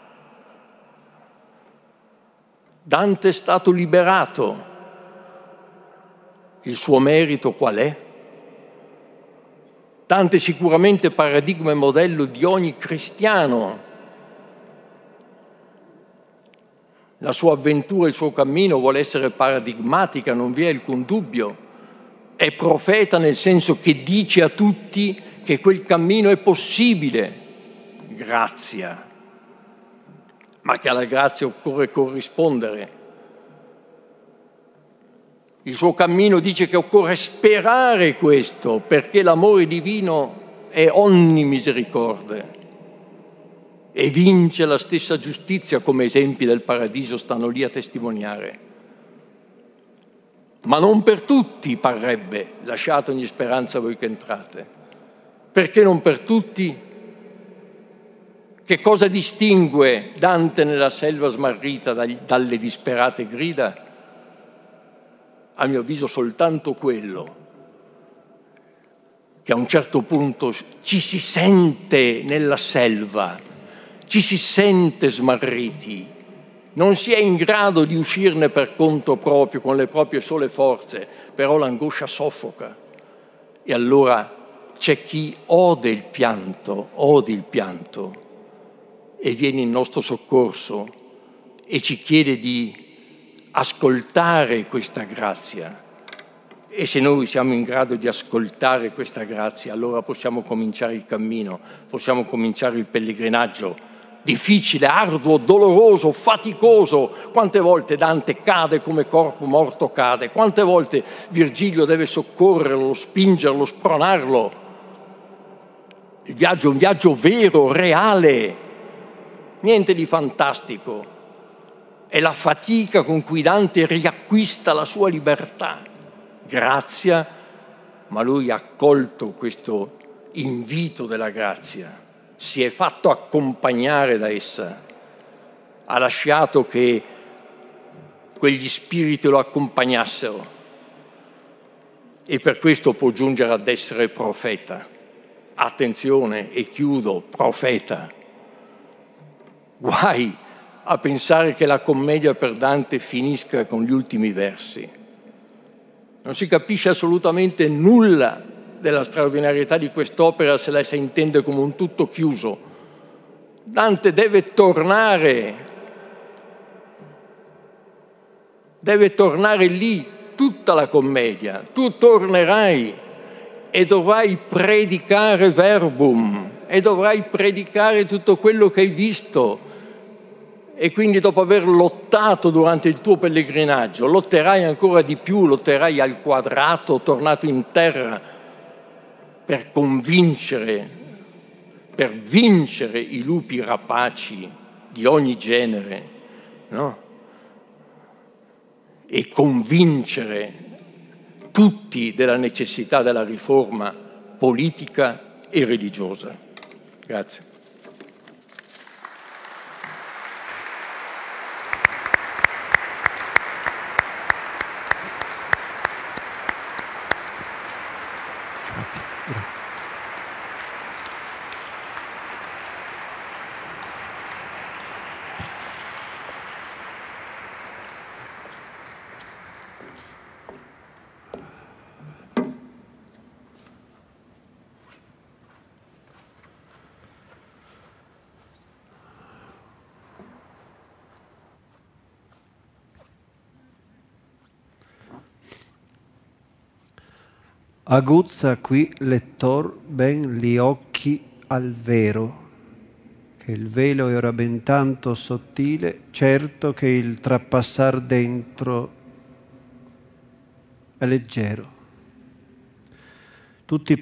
Dante è stato liberato. Il suo merito qual è? Dante è sicuramente paradigma e modello di ogni cristiano. La sua avventura, il suo cammino vuole essere paradigmatica, non vi è alcun dubbio. È profeta nel senso che dice a tutti che quel cammino è possibile. Grazia. Ma che alla grazia occorre corrispondere. Il suo cammino dice che occorre sperare questo, perché l'amore divino è ogni misericorde e vince la stessa giustizia, come esempi del paradiso stanno lì a testimoniare. Ma non per tutti, parrebbe, lasciate ogni speranza voi che entrate. Perché non per tutti? Che cosa distingue Dante nella selva smarrita dalle disperate grida? A mio avviso soltanto quello, che a un certo punto ci si sente nella selva, ci si sente smarriti, non si è in grado di uscirne per conto proprio, con le proprie sole forze, però l'angoscia soffoca. E allora c'è chi ode il pianto e viene in nostro soccorso e ci chiede di ascoltare questa grazia. E se noi siamo in grado di ascoltare questa grazia, allora possiamo cominciare il cammino, possiamo cominciare il pellegrinaggio, difficile, arduo, doloroso, faticoso. Quante volte Dante cade come corpo morto cade, quante volte Virgilio deve soccorrerlo, spingerlo, spronarlo. Il viaggio è un viaggio vero, reale, niente di fantastico. È la fatica con cui Dante riacquista la sua libertà. Grazia, ma lui ha accolto questo invito della grazia, si è fatto accompagnare da essa, ha lasciato che quegli spiriti lo accompagnassero e per questo può giungere ad essere profeta. Attenzione, e chiudo, profeta. Guai a pensare che la commedia per Dante finisca con gli ultimi versi. Non si capisce assolutamente nulla della straordinarietà di quest'opera se la si intende come un tutto chiuso. Dante deve tornare lì tutta la commedia. Tu tornerai e dovrai predicare verbum e dovrai predicare tutto quello che hai visto. E quindi dopo aver lottato durante il tuo pellegrinaggio, lotterai ancora di più, lotterai al quadrato, tornato in terra, per vincere i lupi rapaci di ogni genere, no? E convincere tutti della necessità della riforma politica e religiosa. Grazie. Grazie. Aguzza qui, lettor, ben gli occhi al vero, che il velo è ora ben tanto sottile, certo che il trapassar dentro è leggero. Tutti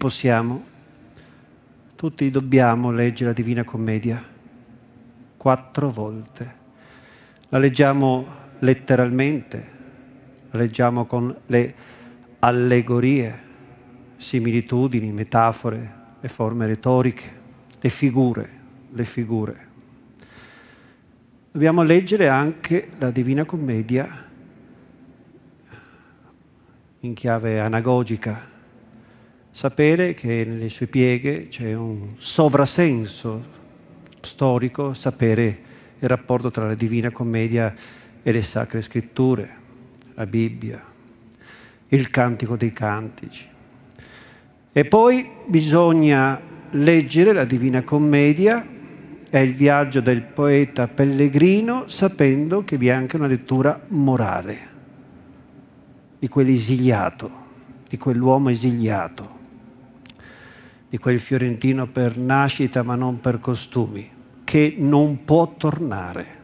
dobbiamo leggere la Divina Commedia 4 volte. La leggiamo letteralmente, la leggiamo con le allegorie, similitudini, metafore, le forme retoriche, le figure. Dobbiamo leggere anche la Divina Commedia in chiave anagogica, sapere che nelle sue pieghe c'è un sovrasenso storico, sapere il rapporto tra la Divina Commedia e le Sacre Scritture, la Bibbia, il Cantico dei Cantici. E poi bisogna leggere la Divina Commedia, è il viaggio del poeta pellegrino, sapendo che vi è anche una lettura morale di quell'esiliato, di quell'uomo esiliato, di quel fiorentino per nascita ma non per costumi, che non può tornare.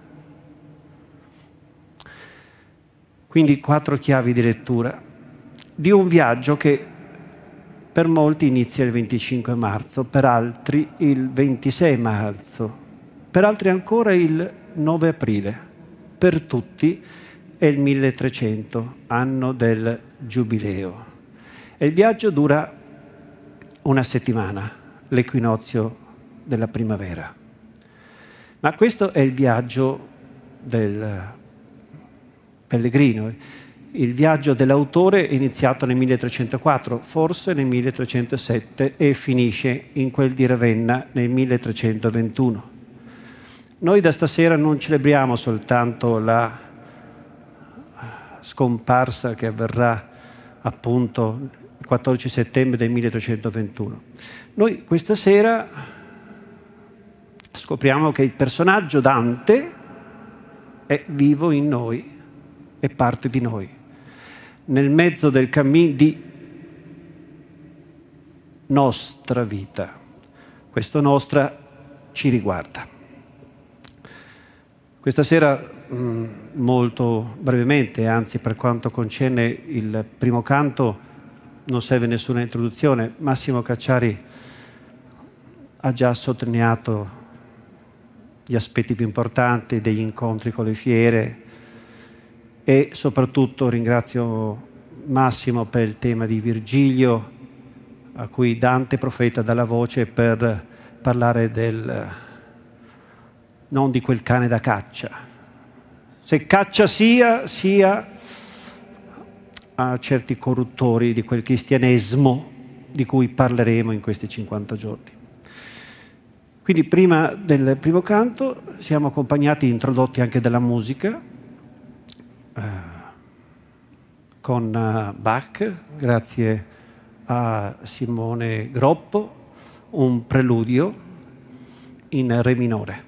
Quindi 4 chiavi di lettura di un viaggio che per molti inizia il 25 marzo, per altri il 26 marzo, per altri ancora il 9 aprile, per tutti è il 1300, anno del Giubileo. E il viaggio dura una settimana, l'equinozio della primavera. Ma questo è il viaggio del pellegrino. Il viaggio dell'autore è iniziato nel 1304, forse nel 1307 e finisce in quel di Ravenna nel 1321. Noi da stasera non celebriamo soltanto la scomparsa che avverrà appunto il 14 settembre del 1321. Noi questa sera scopriamo che il personaggio Dante è vivo in noi, è parte di noi. Nel mezzo del cammino di nostra vita. Questo nostra ci riguarda. Questa sera, molto brevemente, anzi per quanto concerne il primo canto, non serve nessuna introduzione. Massimo Cacciari ha già sottolineato gli aspetti più importanti degli incontri con le fiere, e soprattutto ringrazio Massimo per il tema di Virgilio, a cui Dante profeta dà la voce per parlare non di quel cane da caccia. Se caccia sia a certi corruttori di quel cristianesimo di cui parleremo in questi 50 giorni. Quindi prima del primo canto siamo accompagnati, introdotti anche dalla musica, con Bach, grazie a Simone Groppo, un preludio in re minore.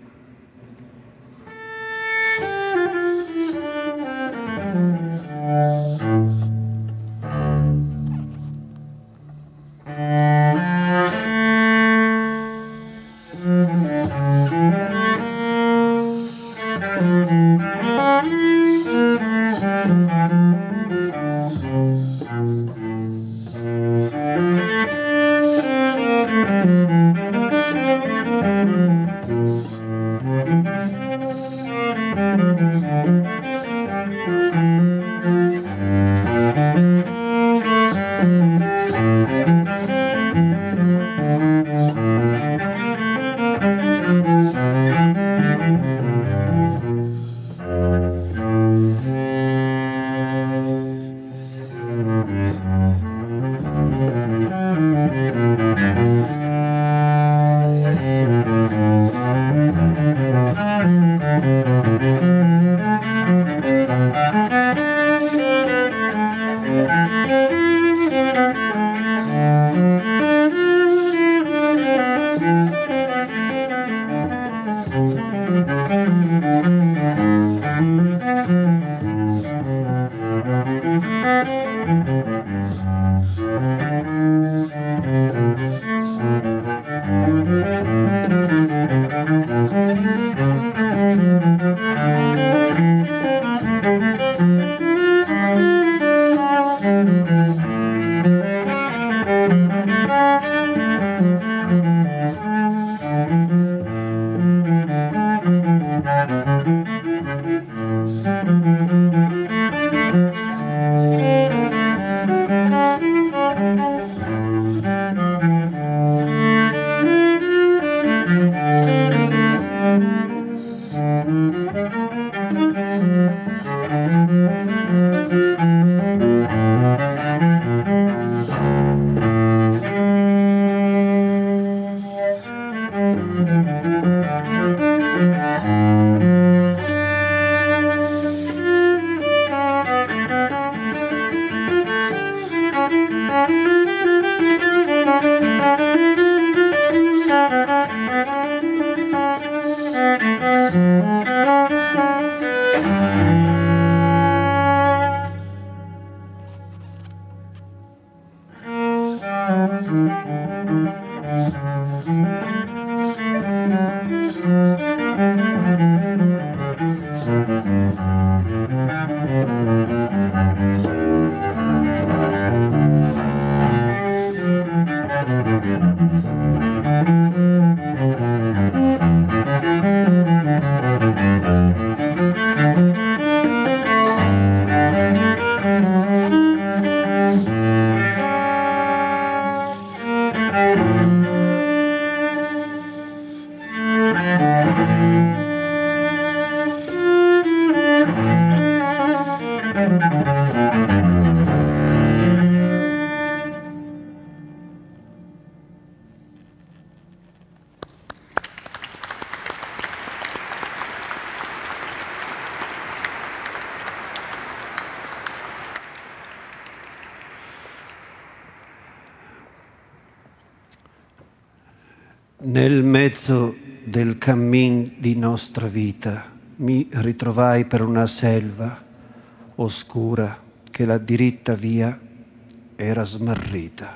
Nel mezzo del cammin di nostra vita mi ritrovai per una selva oscura che la diritta via era smarrita.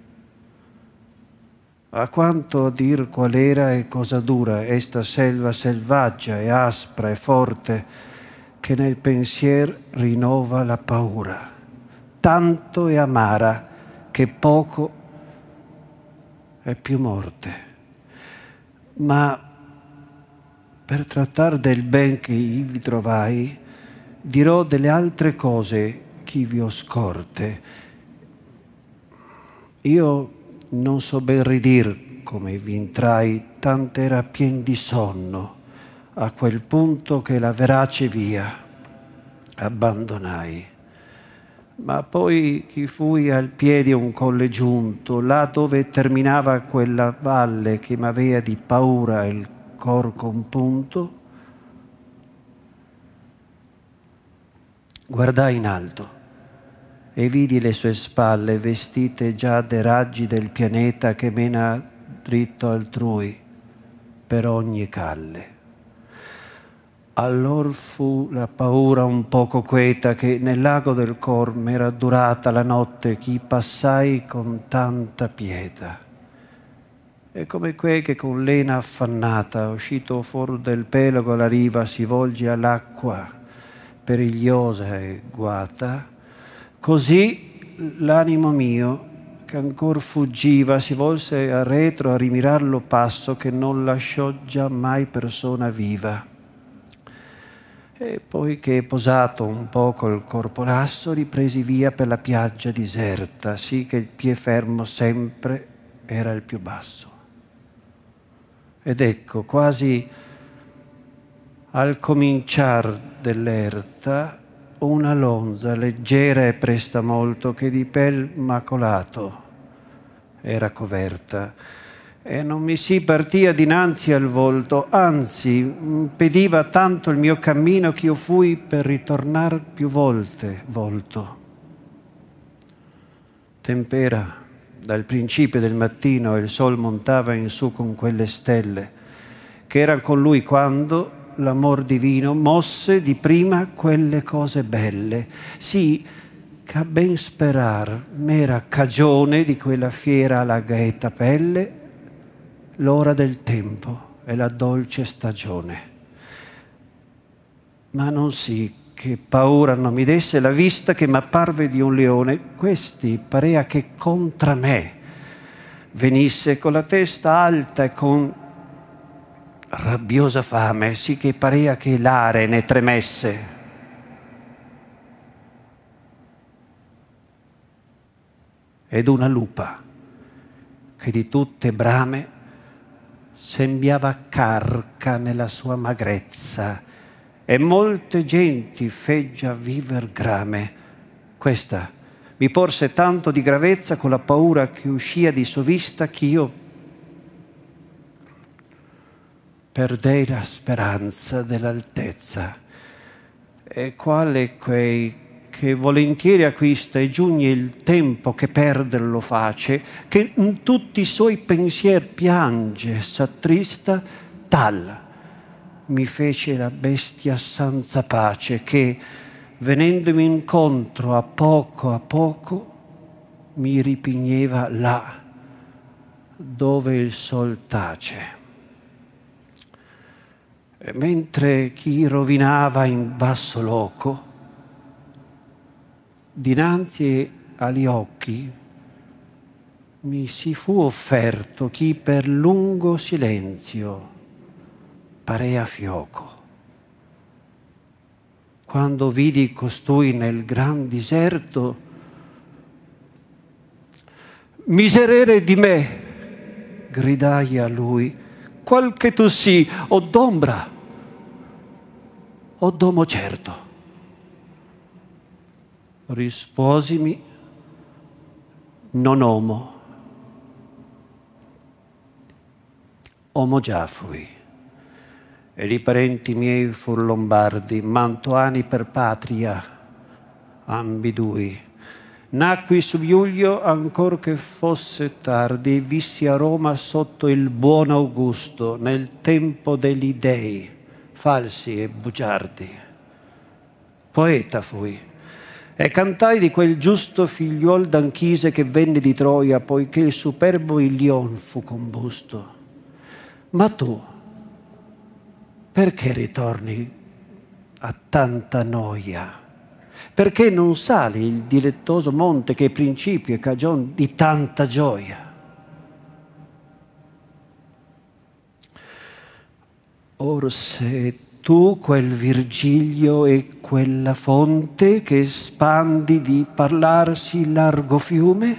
A quanto a dir qual era e cosa dura esta selva selvaggia e aspra e forte che nel pensier rinnova la paura, tanto e amara che poco è più morte. Ma per trattare del ben che ivi trovai, dirò delle altre cose che vi ho scorte. Io non so ben ridir come vi entrai, tant'era pien di sonno, a quel punto che la verace via abbandonai. Ma poi chi fui al piede un colle giunto, là dove terminava quella valle che m'avea di paura il cor compunto, guardai in alto e vidi le sue spalle vestite già dei raggi del pianeta che mena dritto altrui per ogni calle. Allor fu la paura un poco queta che nel lago del cor m'era durata la notte chi passai con tanta pietà. E come quei che con lena affannata, uscito fuor del pelago alla riva, si volge all'acqua perigliosa e guata, così l'animo mio, che ancor fuggiva, si volse a retro a rimirarlo passo che non lasciò già mai persona viva. E poi che posato un poco il corpo lasso, ripresi via per la piaggia diserta, sì che il pie fermo sempre era il più basso. Ed ecco, quasi al cominciar dell'erta, una lonza leggera e presta molto, che di pel macolato era coverta, e non mi si partia dinanzi al volto, anzi impediva tanto il mio cammino che io fui per ritornar più volte volto. Tempera dal principio del mattino e il sol montava in su con quelle stelle che eran con lui quando l'amor divino mosse di prima quelle cose belle, sì che a ben sperar m'era cagione di quella fiera alla gaeta pelle l'ora del tempo e la dolce stagione. Ma non sì che paura non mi desse la vista che m'apparve di un leone. Questi parea che contra me venisse con la testa alta e con rabbiosa fame, sì che parea che l'are ne tremesse. Ed una lupa che di tutte brame sembiava carca nella sua magrezza e molte genti feggia viver grame. Questa mi porse tanto di gravezza con la paura che uscia di sovista che io perdei la speranza dell'altezza. E quale quei che volentieri acquista e giugni il tempo che perderlo face, che in tutti i suoi pensier piange, s'attrista, tal mi fece la bestia senza pace che, venendomi incontro a poco, mi ripigneva là dove il sol tace. E mentre chi rovinava in basso loco, dinanzi agli occhi mi si fu offerto chi per lungo silenzio parea fioco. Quando vidi costui nel gran diserto, miserere di me, gridai a lui, qual che tu sii, o d'ombra o d'uomo certo. Risposimi, non uomo, uomo già fui. E i parenti miei fur lombardi, mantuani per patria, ambidui. Nacqui su Giulio ancor che fosse tardi, vissi a Roma sotto il buon Augusto, nel tempo degli dei, falsi e bugiardi. Poeta fui, e cantai di quel giusto figliuol d'Anchise che venne di Troia, poiché il superbo Ilion fu combusto. Ma tu, perché ritorni a tanta noia? Perché non sali il dilettoso monte che è principio e cagion di tanta gioia? Or se tu quel Virgilio e quella fonte che spandi di parlarsi largo fiume,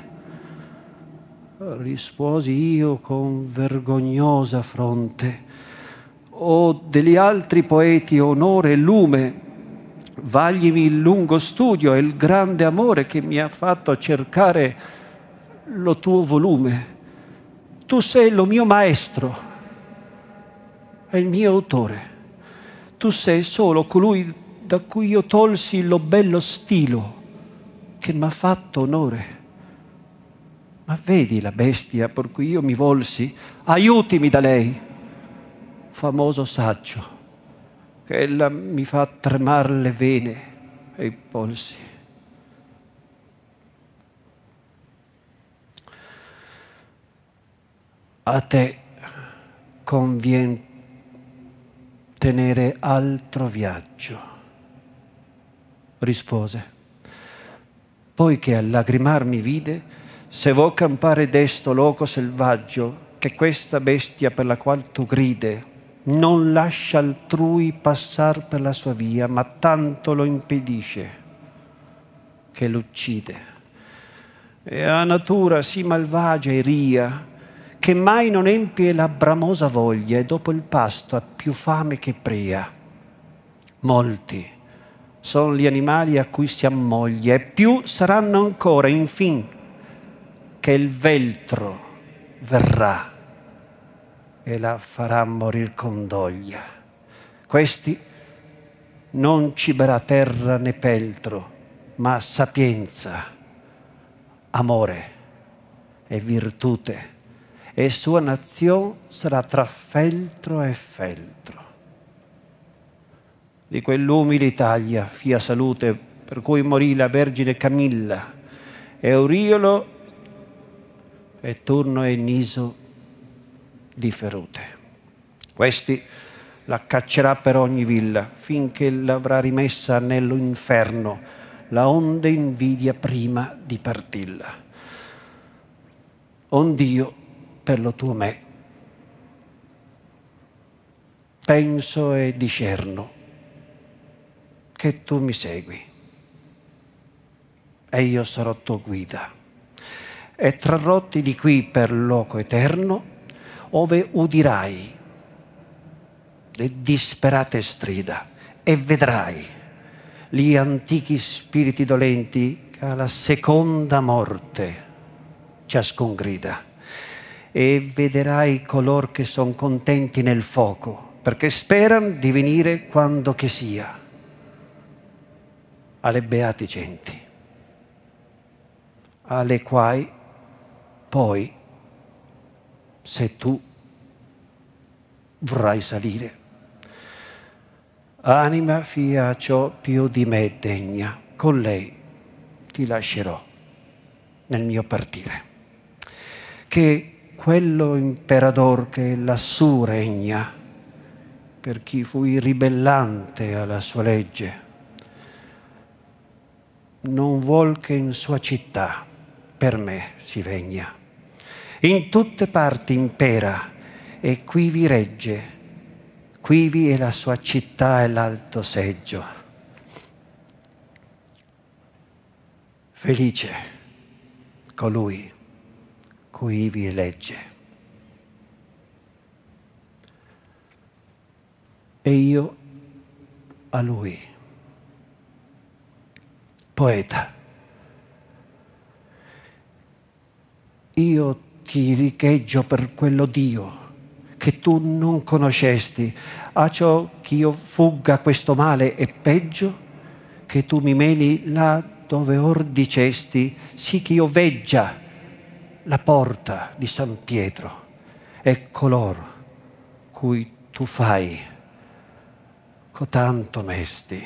risposi io con vergognosa fronte, o degli altri poeti onore e lume, vaglimi il lungo studio e il grande amore che mi ha fatto cercare lo tuo volume. Tu sei lo mio maestro e il mio autore. Tu sei solo colui da cui io tolsi lo bello stilo che m'ha fatto onore. Ma vedi la bestia per cui io mi volsi? Aiutimi da lei, famoso saggio, che ella mi fa tremar le vene e i polsi. A te convien tenere altro viaggio, rispose. Poi che a lagrimar mi vide, se vo campare desto loco selvaggio, che questa bestia per la qual tu gride non lascia altrui passar per la sua via, ma tanto lo impedisce che l'uccide. E a natura sì malvagia e ria, che mai non empie la bramosa voglia, e dopo il pasto ha più fame che pria. Molti sono gli animali a cui si ammoglia, e più saranno ancora, infin, che il veltro verrà e la farà morir con doglia. Questi non ciberà terra né peltro, ma sapienza, amore e virtute, e sua nazione sarà tra feltro e feltro. Di quell'umile Italia fia salute, per cui morì la Vergine Camilla, Euriolo e Turno e Niso di Ferute. Questi la caccerà per ogni villa, finché l'avrà rimessa nell'inferno, la onde invidia prima di partilla. Ond'io, per lo tuo me, penso e discerno che tu mi segui, e io sarò tua guida, e trarrotti di qui per loco eterno, ove udirai le disperate strida, e vedrai gli antichi spiriti dolenti che alla seconda morte ciascun grida, e vedrai color che son contenti nel fuoco, perché speran di venire quando che sia alle beati genti, alle quai poi, se tu vorrai salire, anima fia ciò più di me degna, con lei ti lascerò nel mio partire, che quello imperador che lassù regna, per chi fui ribellante alla sua legge, non vuol che in sua città per me si vegna. In tutte parti impera e quivi regge, quivi è la sua città e l'alto seggio. Felice colui cui ivi elegge. E io a lui, poeta, io ti richeggio per quello Dio che tu non conoscesti, a ciò che io fugga questo male e peggio, che tu mi meni là dove or dicesti, sì che io veggia la porta di San Pietro e color cui tu fai cotanto mesti.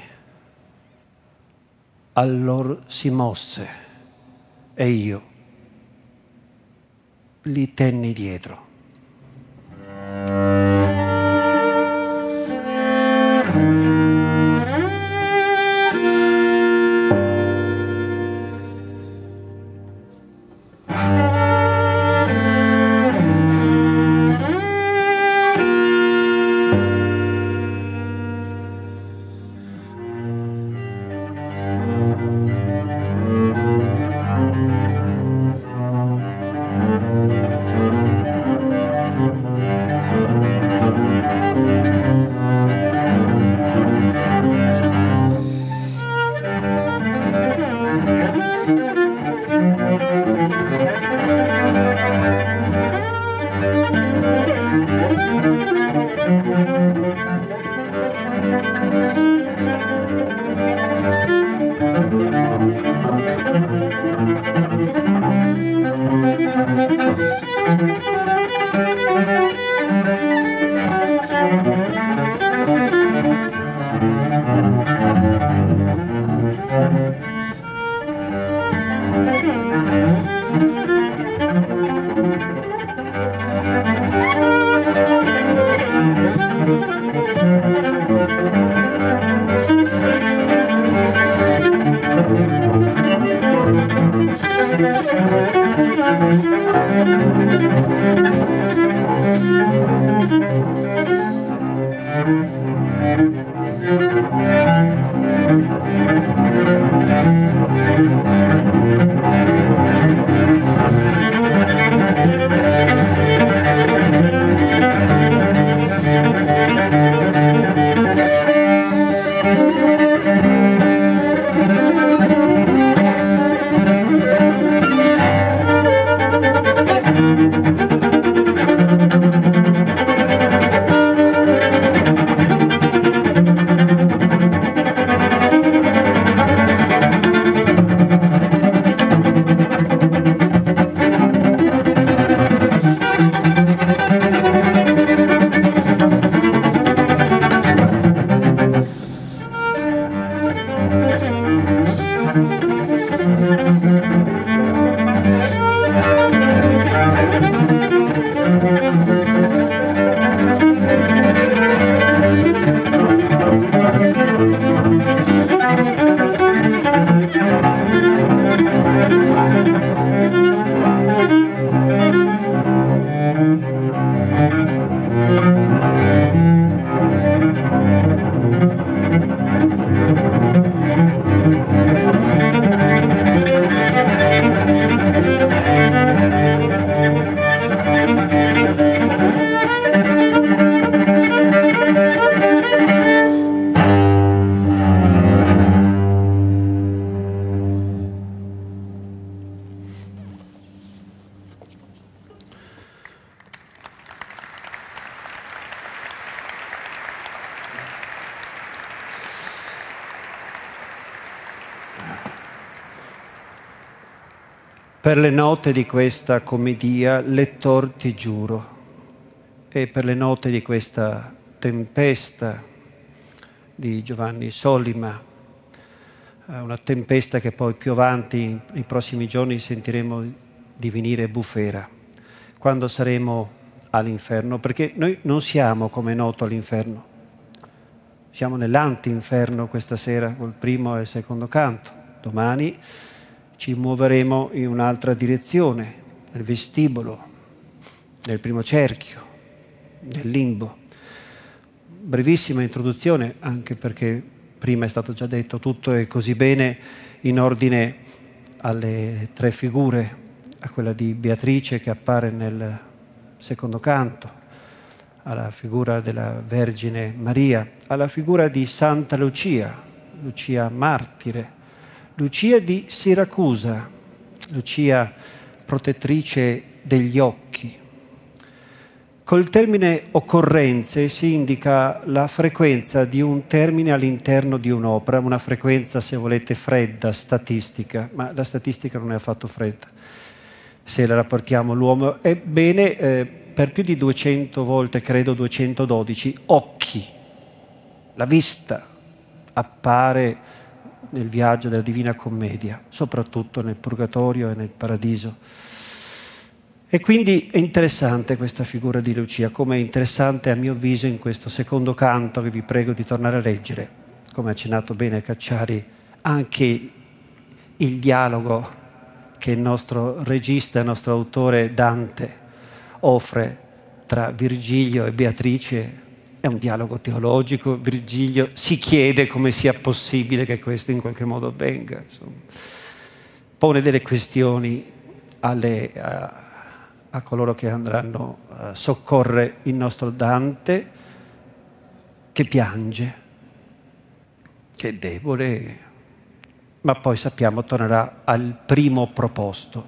Allor si mosse e io li tenni dietro. Per le note di questa commedia, lettor, ti giuro, e per le note di questa Tempesta di Giovanni Sollima, una tempesta che poi più avanti, nei prossimi giorni, sentiremo divenire bufera, quando saremo all'inferno, perché noi non siamo, come è noto, all'inferno. Siamo nell'anti-inferno questa sera, col primo e il secondo canto. Domani ci muoveremo in un'altra direzione, nel vestibolo, nel primo cerchio, nel limbo. Brevissima introduzione, anche perché prima è stato già detto, tutto è così bene in ordine alle tre figure, a quella di Beatrice che appare nel secondo canto, alla figura della Vergine Maria, alla figura di Santa Lucia, Lucia martire, Lucia di Siracusa, Lucia protettrice degli occhi. Col termine occorrenze si indica la frequenza di un termine all'interno di un'opera, una frequenza, se volete, fredda, statistica, ma la statistica non è affatto fredda, se la rapportiamo all'uomo. Ebbene, per più di 200 volte, credo 212, occhi, la vista appare nel viaggio della Divina Commedia, soprattutto nel Purgatorio e nel Paradiso. E quindi è interessante questa figura di Lucia, come è interessante a mio avviso in questo secondo canto che vi prego di tornare a leggere, come ha accennato bene Cacciari, anche il dialogo che il nostro regista, il nostro autore Dante offre tra Virgilio e Beatrice. È un dialogo teologico. Virgilio si chiede come sia possibile che questo in qualche modo avvenga. Insomma, pone delle questioni a coloro che andranno a soccorrere il nostro Dante, che piange, che è debole, ma poi sappiamo tornerà al primo proposto.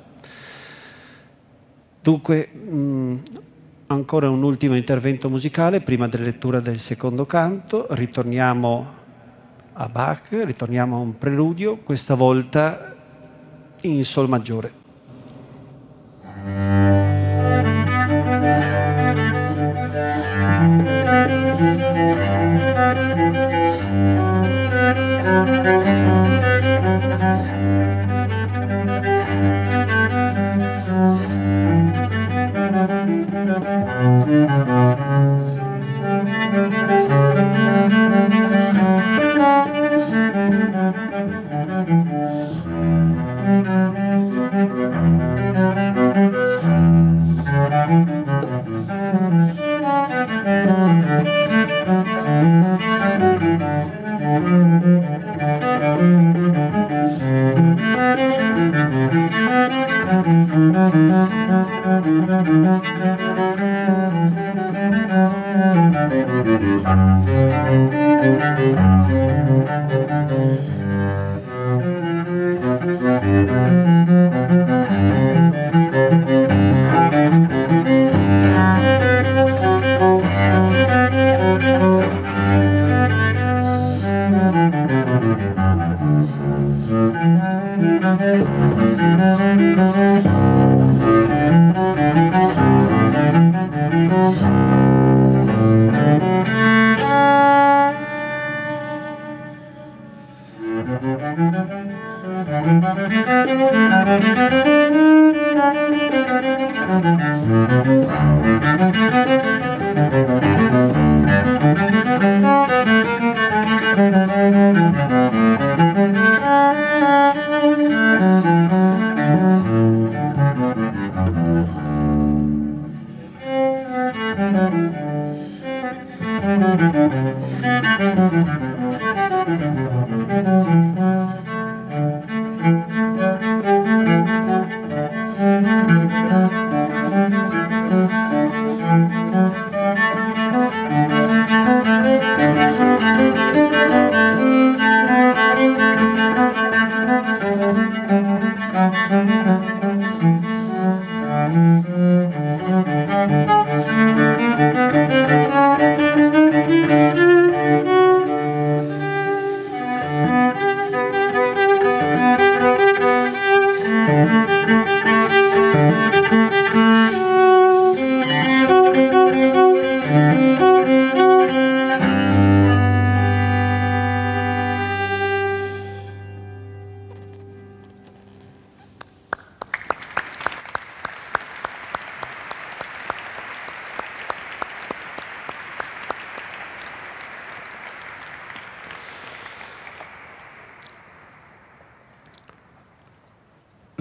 Dunque, ancora un ultimo intervento musicale prima della lettura del secondo canto. Ritorniamo a Bach, ritorniamo a un preludio, questa volta in sol maggiore.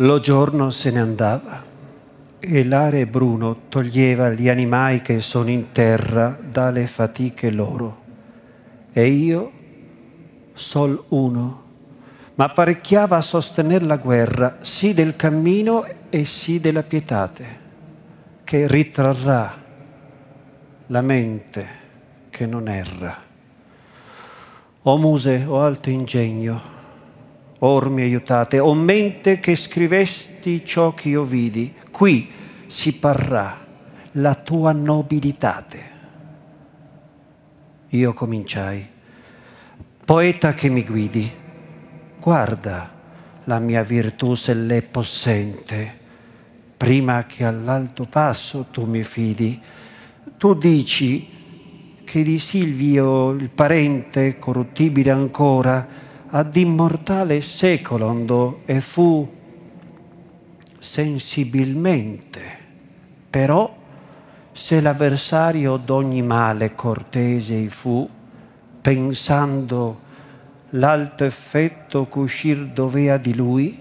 Lo giorno se ne andava e l'are bruno toglieva gli animai che sono in terra dalle fatiche loro. E io, sol uno, m'apparecchiava a sostener la guerra, sì del cammino e sì della pietate, che ritrarrà la mente che non erra. O muse, o alto ingegno, or mi aiutate, o mente che scrivesti ciò che io vidi, qui si parrà la tua nobilitate. Io cominciai, poeta che mi guidi, guarda la mia virtù se l'è possente, prima che all'alto passo tu mi fidi. Tu dici che di Silvio il parente, corruttibile ancora, ad immortale secolo andò e fu sensibilmente, però se l'avversario d'ogni male cortese fu, pensando l'alto effetto qu'uscir dovea di lui,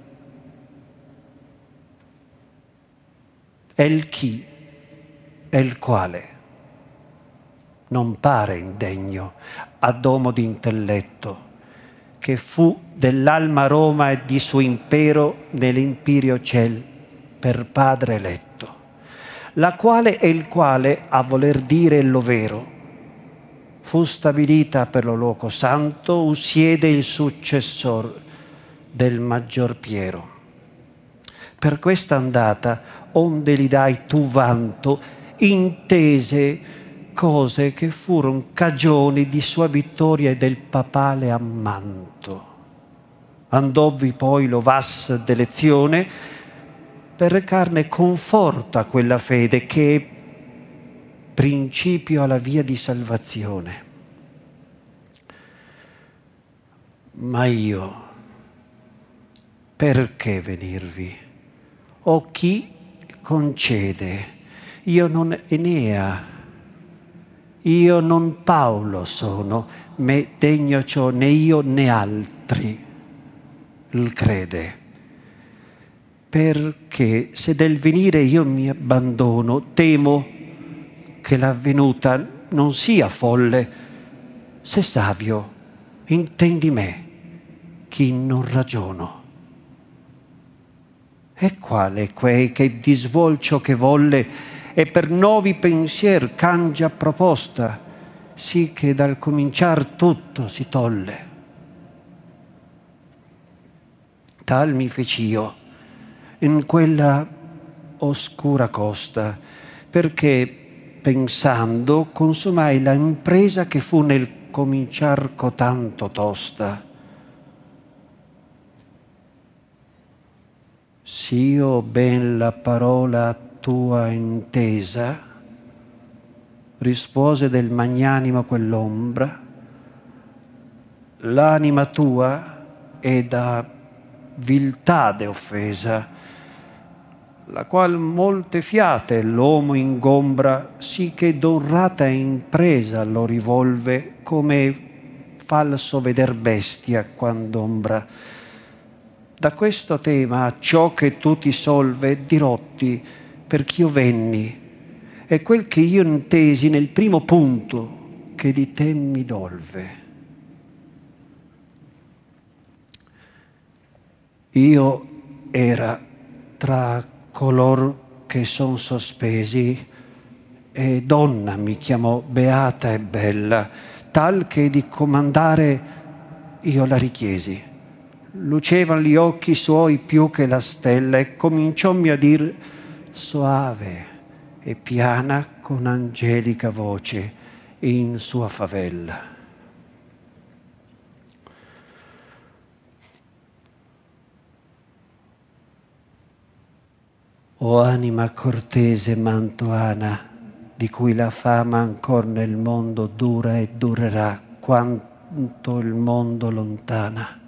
el chi e il quale non pare indegno a domo d'intelletto, che fu dell'alma Roma e di suo impero nell'impirio ciel per padre eletto, la quale e il quale, a voler dire lo vero, fu stabilita per lo loco santo, usiede il successor del maggior Piero. Per questa andata, onde li dai tu vanto, intese cose che furono cagioni di sua vittoria e del papale ammanto. Andovvi poi lo vas d'elezione per recarne conforto a quella fede che è principio alla via di salvazione. Ma io, perché venirvi? O chi concede? Io non Enea, io non Paolo sono, me degno ciò né io né altri il crede. Perché se del venire io mi abbandono, temo che la venuta non sia folle. Se savio, intendi me, chi non ragiono. E quale quei che disvol ciò che volle e per novi pensier cangia proposta, sì che dal cominciar tutto si tolle. Tal mi fec'io in quella oscura costa, perché pensando consumai la impresa che fu nel cominciar cotanto tosta. S'io ben la parola tua intesa, rispose del magnanimo quell'ombra, l'anima tua è da viltade offesa, la qual molte fiate l'uomo ingombra, sì che d'onrata impresa lo rivolve, come falso veder bestia quand'ombra. Da questo tema a ciò che tu ti solve dirotti perch'io venni, e quel che io intesi nel primo punto che di te mi dolve. Io era tra color che son sospesi, e donna mi chiamò beata e bella, tal che di comandare io la richiesi. Lucevan gli occhi suoi più che la stella, e cominciommi a dir soave e piana con angelica voce in sua favella. O anima cortese mantoana, di cui la fama ancor nel mondo dura e durerà quanto il mondo lontana.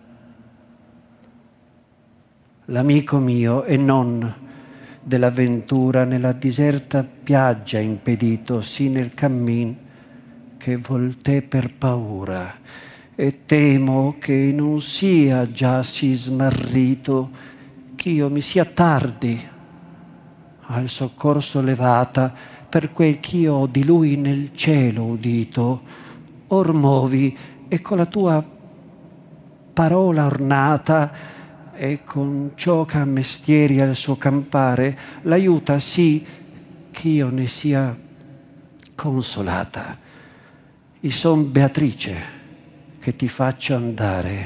L'amico mio e non dell'avventura nella diserta piaggia impedito, sì nel cammin che voltè per paura, e temo che non sia già sì smarrito ch'io mi sia tardi al soccorso levata, per quel ch'io ho di lui nel cielo udito. Or movi, e con la tua parola ornata, e con ciò che ha mestieri al suo campare, l'aiuta sì ch'io ne sia consolata. I son Beatrice che ti faccio andare,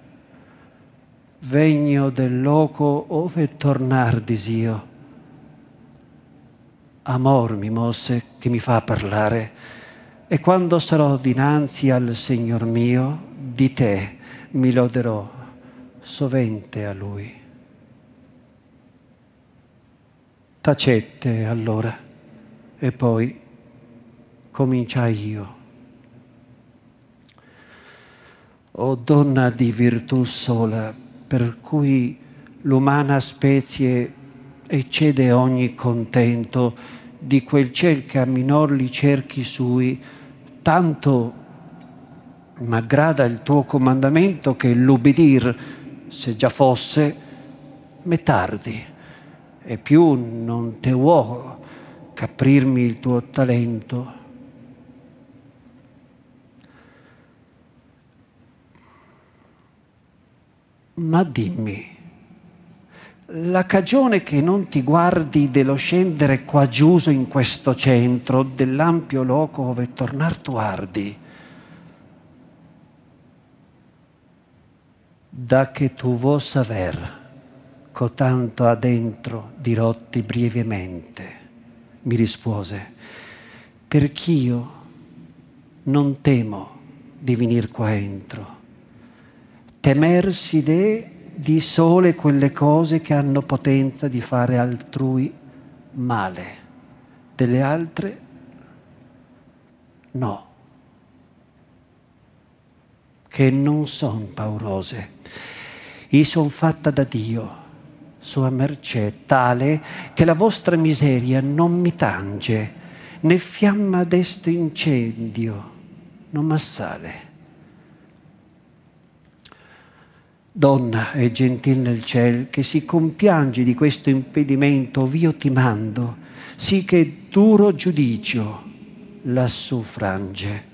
vegno del loco ove tornar disio. Amor mi mosse che mi fa parlare, e quando sarò dinanzi al Signor mio, di te mi loderò sovente a Lui. Tacette allora, e poi cominciai io. O donna di virtù sola, per cui l'umana spezie eccede ogni contento, di quel ciel che a minor li cerchi sui, tanto m'aggrada il tuo comandamento che l'ubbidir, se già fosse, me tardi, e più non te vuò caprirmi il tuo talento. Ma dimmi, la cagione che non ti guardi dello scendere qua giuso in questo centro dell'ampio loco ove tornar tu ardi, da che tu vuoi saver cotanto adentro dirotti brevemente, mi rispose, perch'io non temo di venir qua entro. Temersi di sole quelle cose che hanno potenza di fare altrui male, delle altre no, che non son paurose. I son fatta da Dio, sua mercè, tale che la vostra miseria non mi tange, né fiamma d'esto incendio non m'assale. Donna e gentil nel ciel, che si compiange di questo impedimento, ov'io ti mando, sì che duro giudicio lassù frange.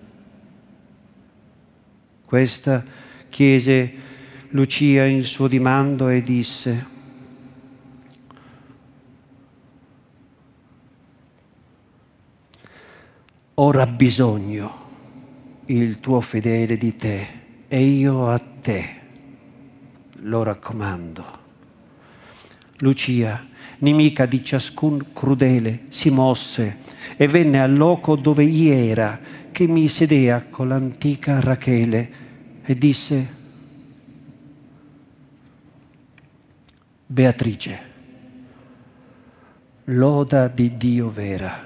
Questa chiese Lucia in suo dimando e disse: ora ha bisogno il tuo fedele di te, e io a te lo raccomando. Lucia, nemica di ciascun crudele, si mosse e venne al loco dove egli era, che mi sedea con l'antica Rachele, e disse: Beatrice, loda di Dio vera,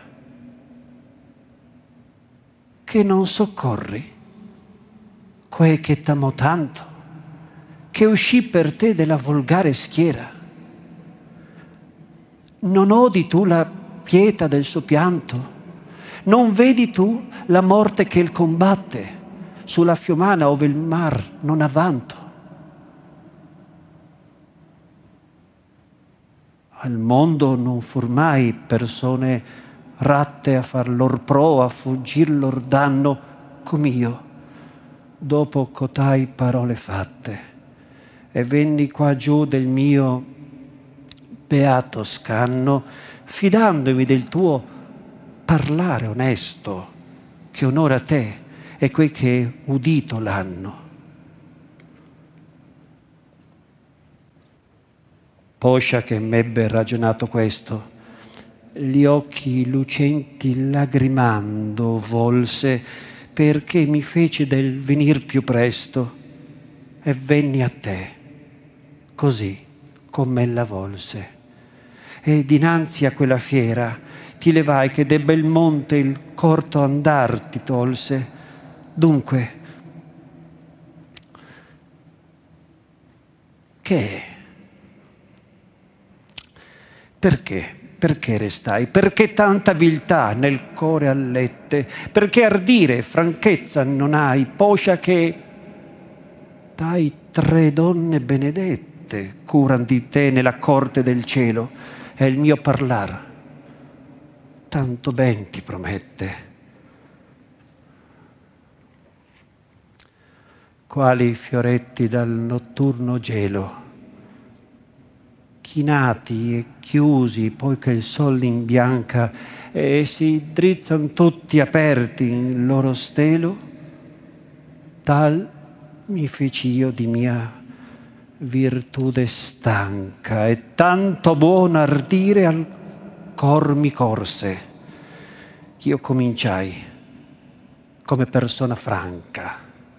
che non soccorri quei che t'amo tanto, che uscì per te della volgare schiera. Non odi tu la pietà del suo pianto? Non vedi tu la morte che il combatte sulla fiumana ove il mar non ha vanto? Al mondo non fur mai persone ratte a far lor pro, a fuggir lor danno, com'io, dopo cotai parole fatte. E venni qua giù del mio beato scanno, fidandomi del tuo parlare onesto, che onora te e quei che udito l'hanno. Poscia che m'ebbe ragionato questo, gli occhi lucenti lagrimando volse, perché mi fece del venir più presto, e venni a te, così com'ella volse. E dinanzi a quella fiera ti levai che de Belmonte il corto andar ti tolse. Dunque, che? Perché? Perché restai? Perché tanta viltà nel core allette? Perché ardire e franchezza non hai, poscia che dai 3 donne benedette? promette, curan di te nella corte del cielo, e il mio parlar tanto ben ti promette. Quali fioretti dal notturno gelo, chinati e chiusi, poi che il sol li imbianca e si drizzan tutti aperti in loro stelo, tal mi feci io di mia virtude stanca, e tanto buon ardire al cor mi corse, ch'io cominciai come persona franca.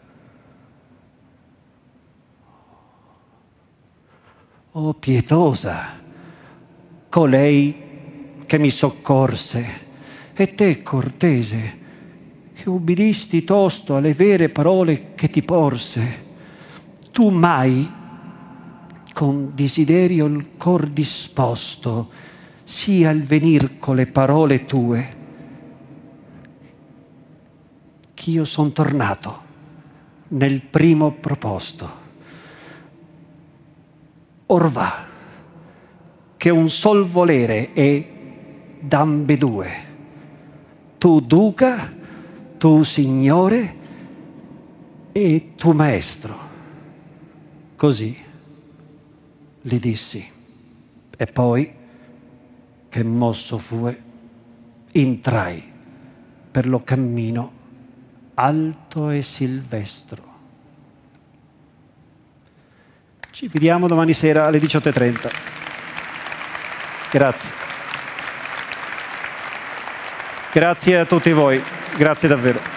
Oh pietosa, colei che mi soccorse, e te cortese, che ubbidisti tosto alle vere parole che ti porse, tu mai con desiderio il cor disposto sia al venir con le parole tue, ch'io son tornato nel primo proposto. Or va, che un sol volere è d'ambedue, tu duca, tu signore e tu maestro. Così gli dissi, e poi, che mosso fue, intrai per lo cammino alto e silvestro. Ci vediamo domani sera alle 18:30. Grazie. Grazie a tutti voi, grazie davvero.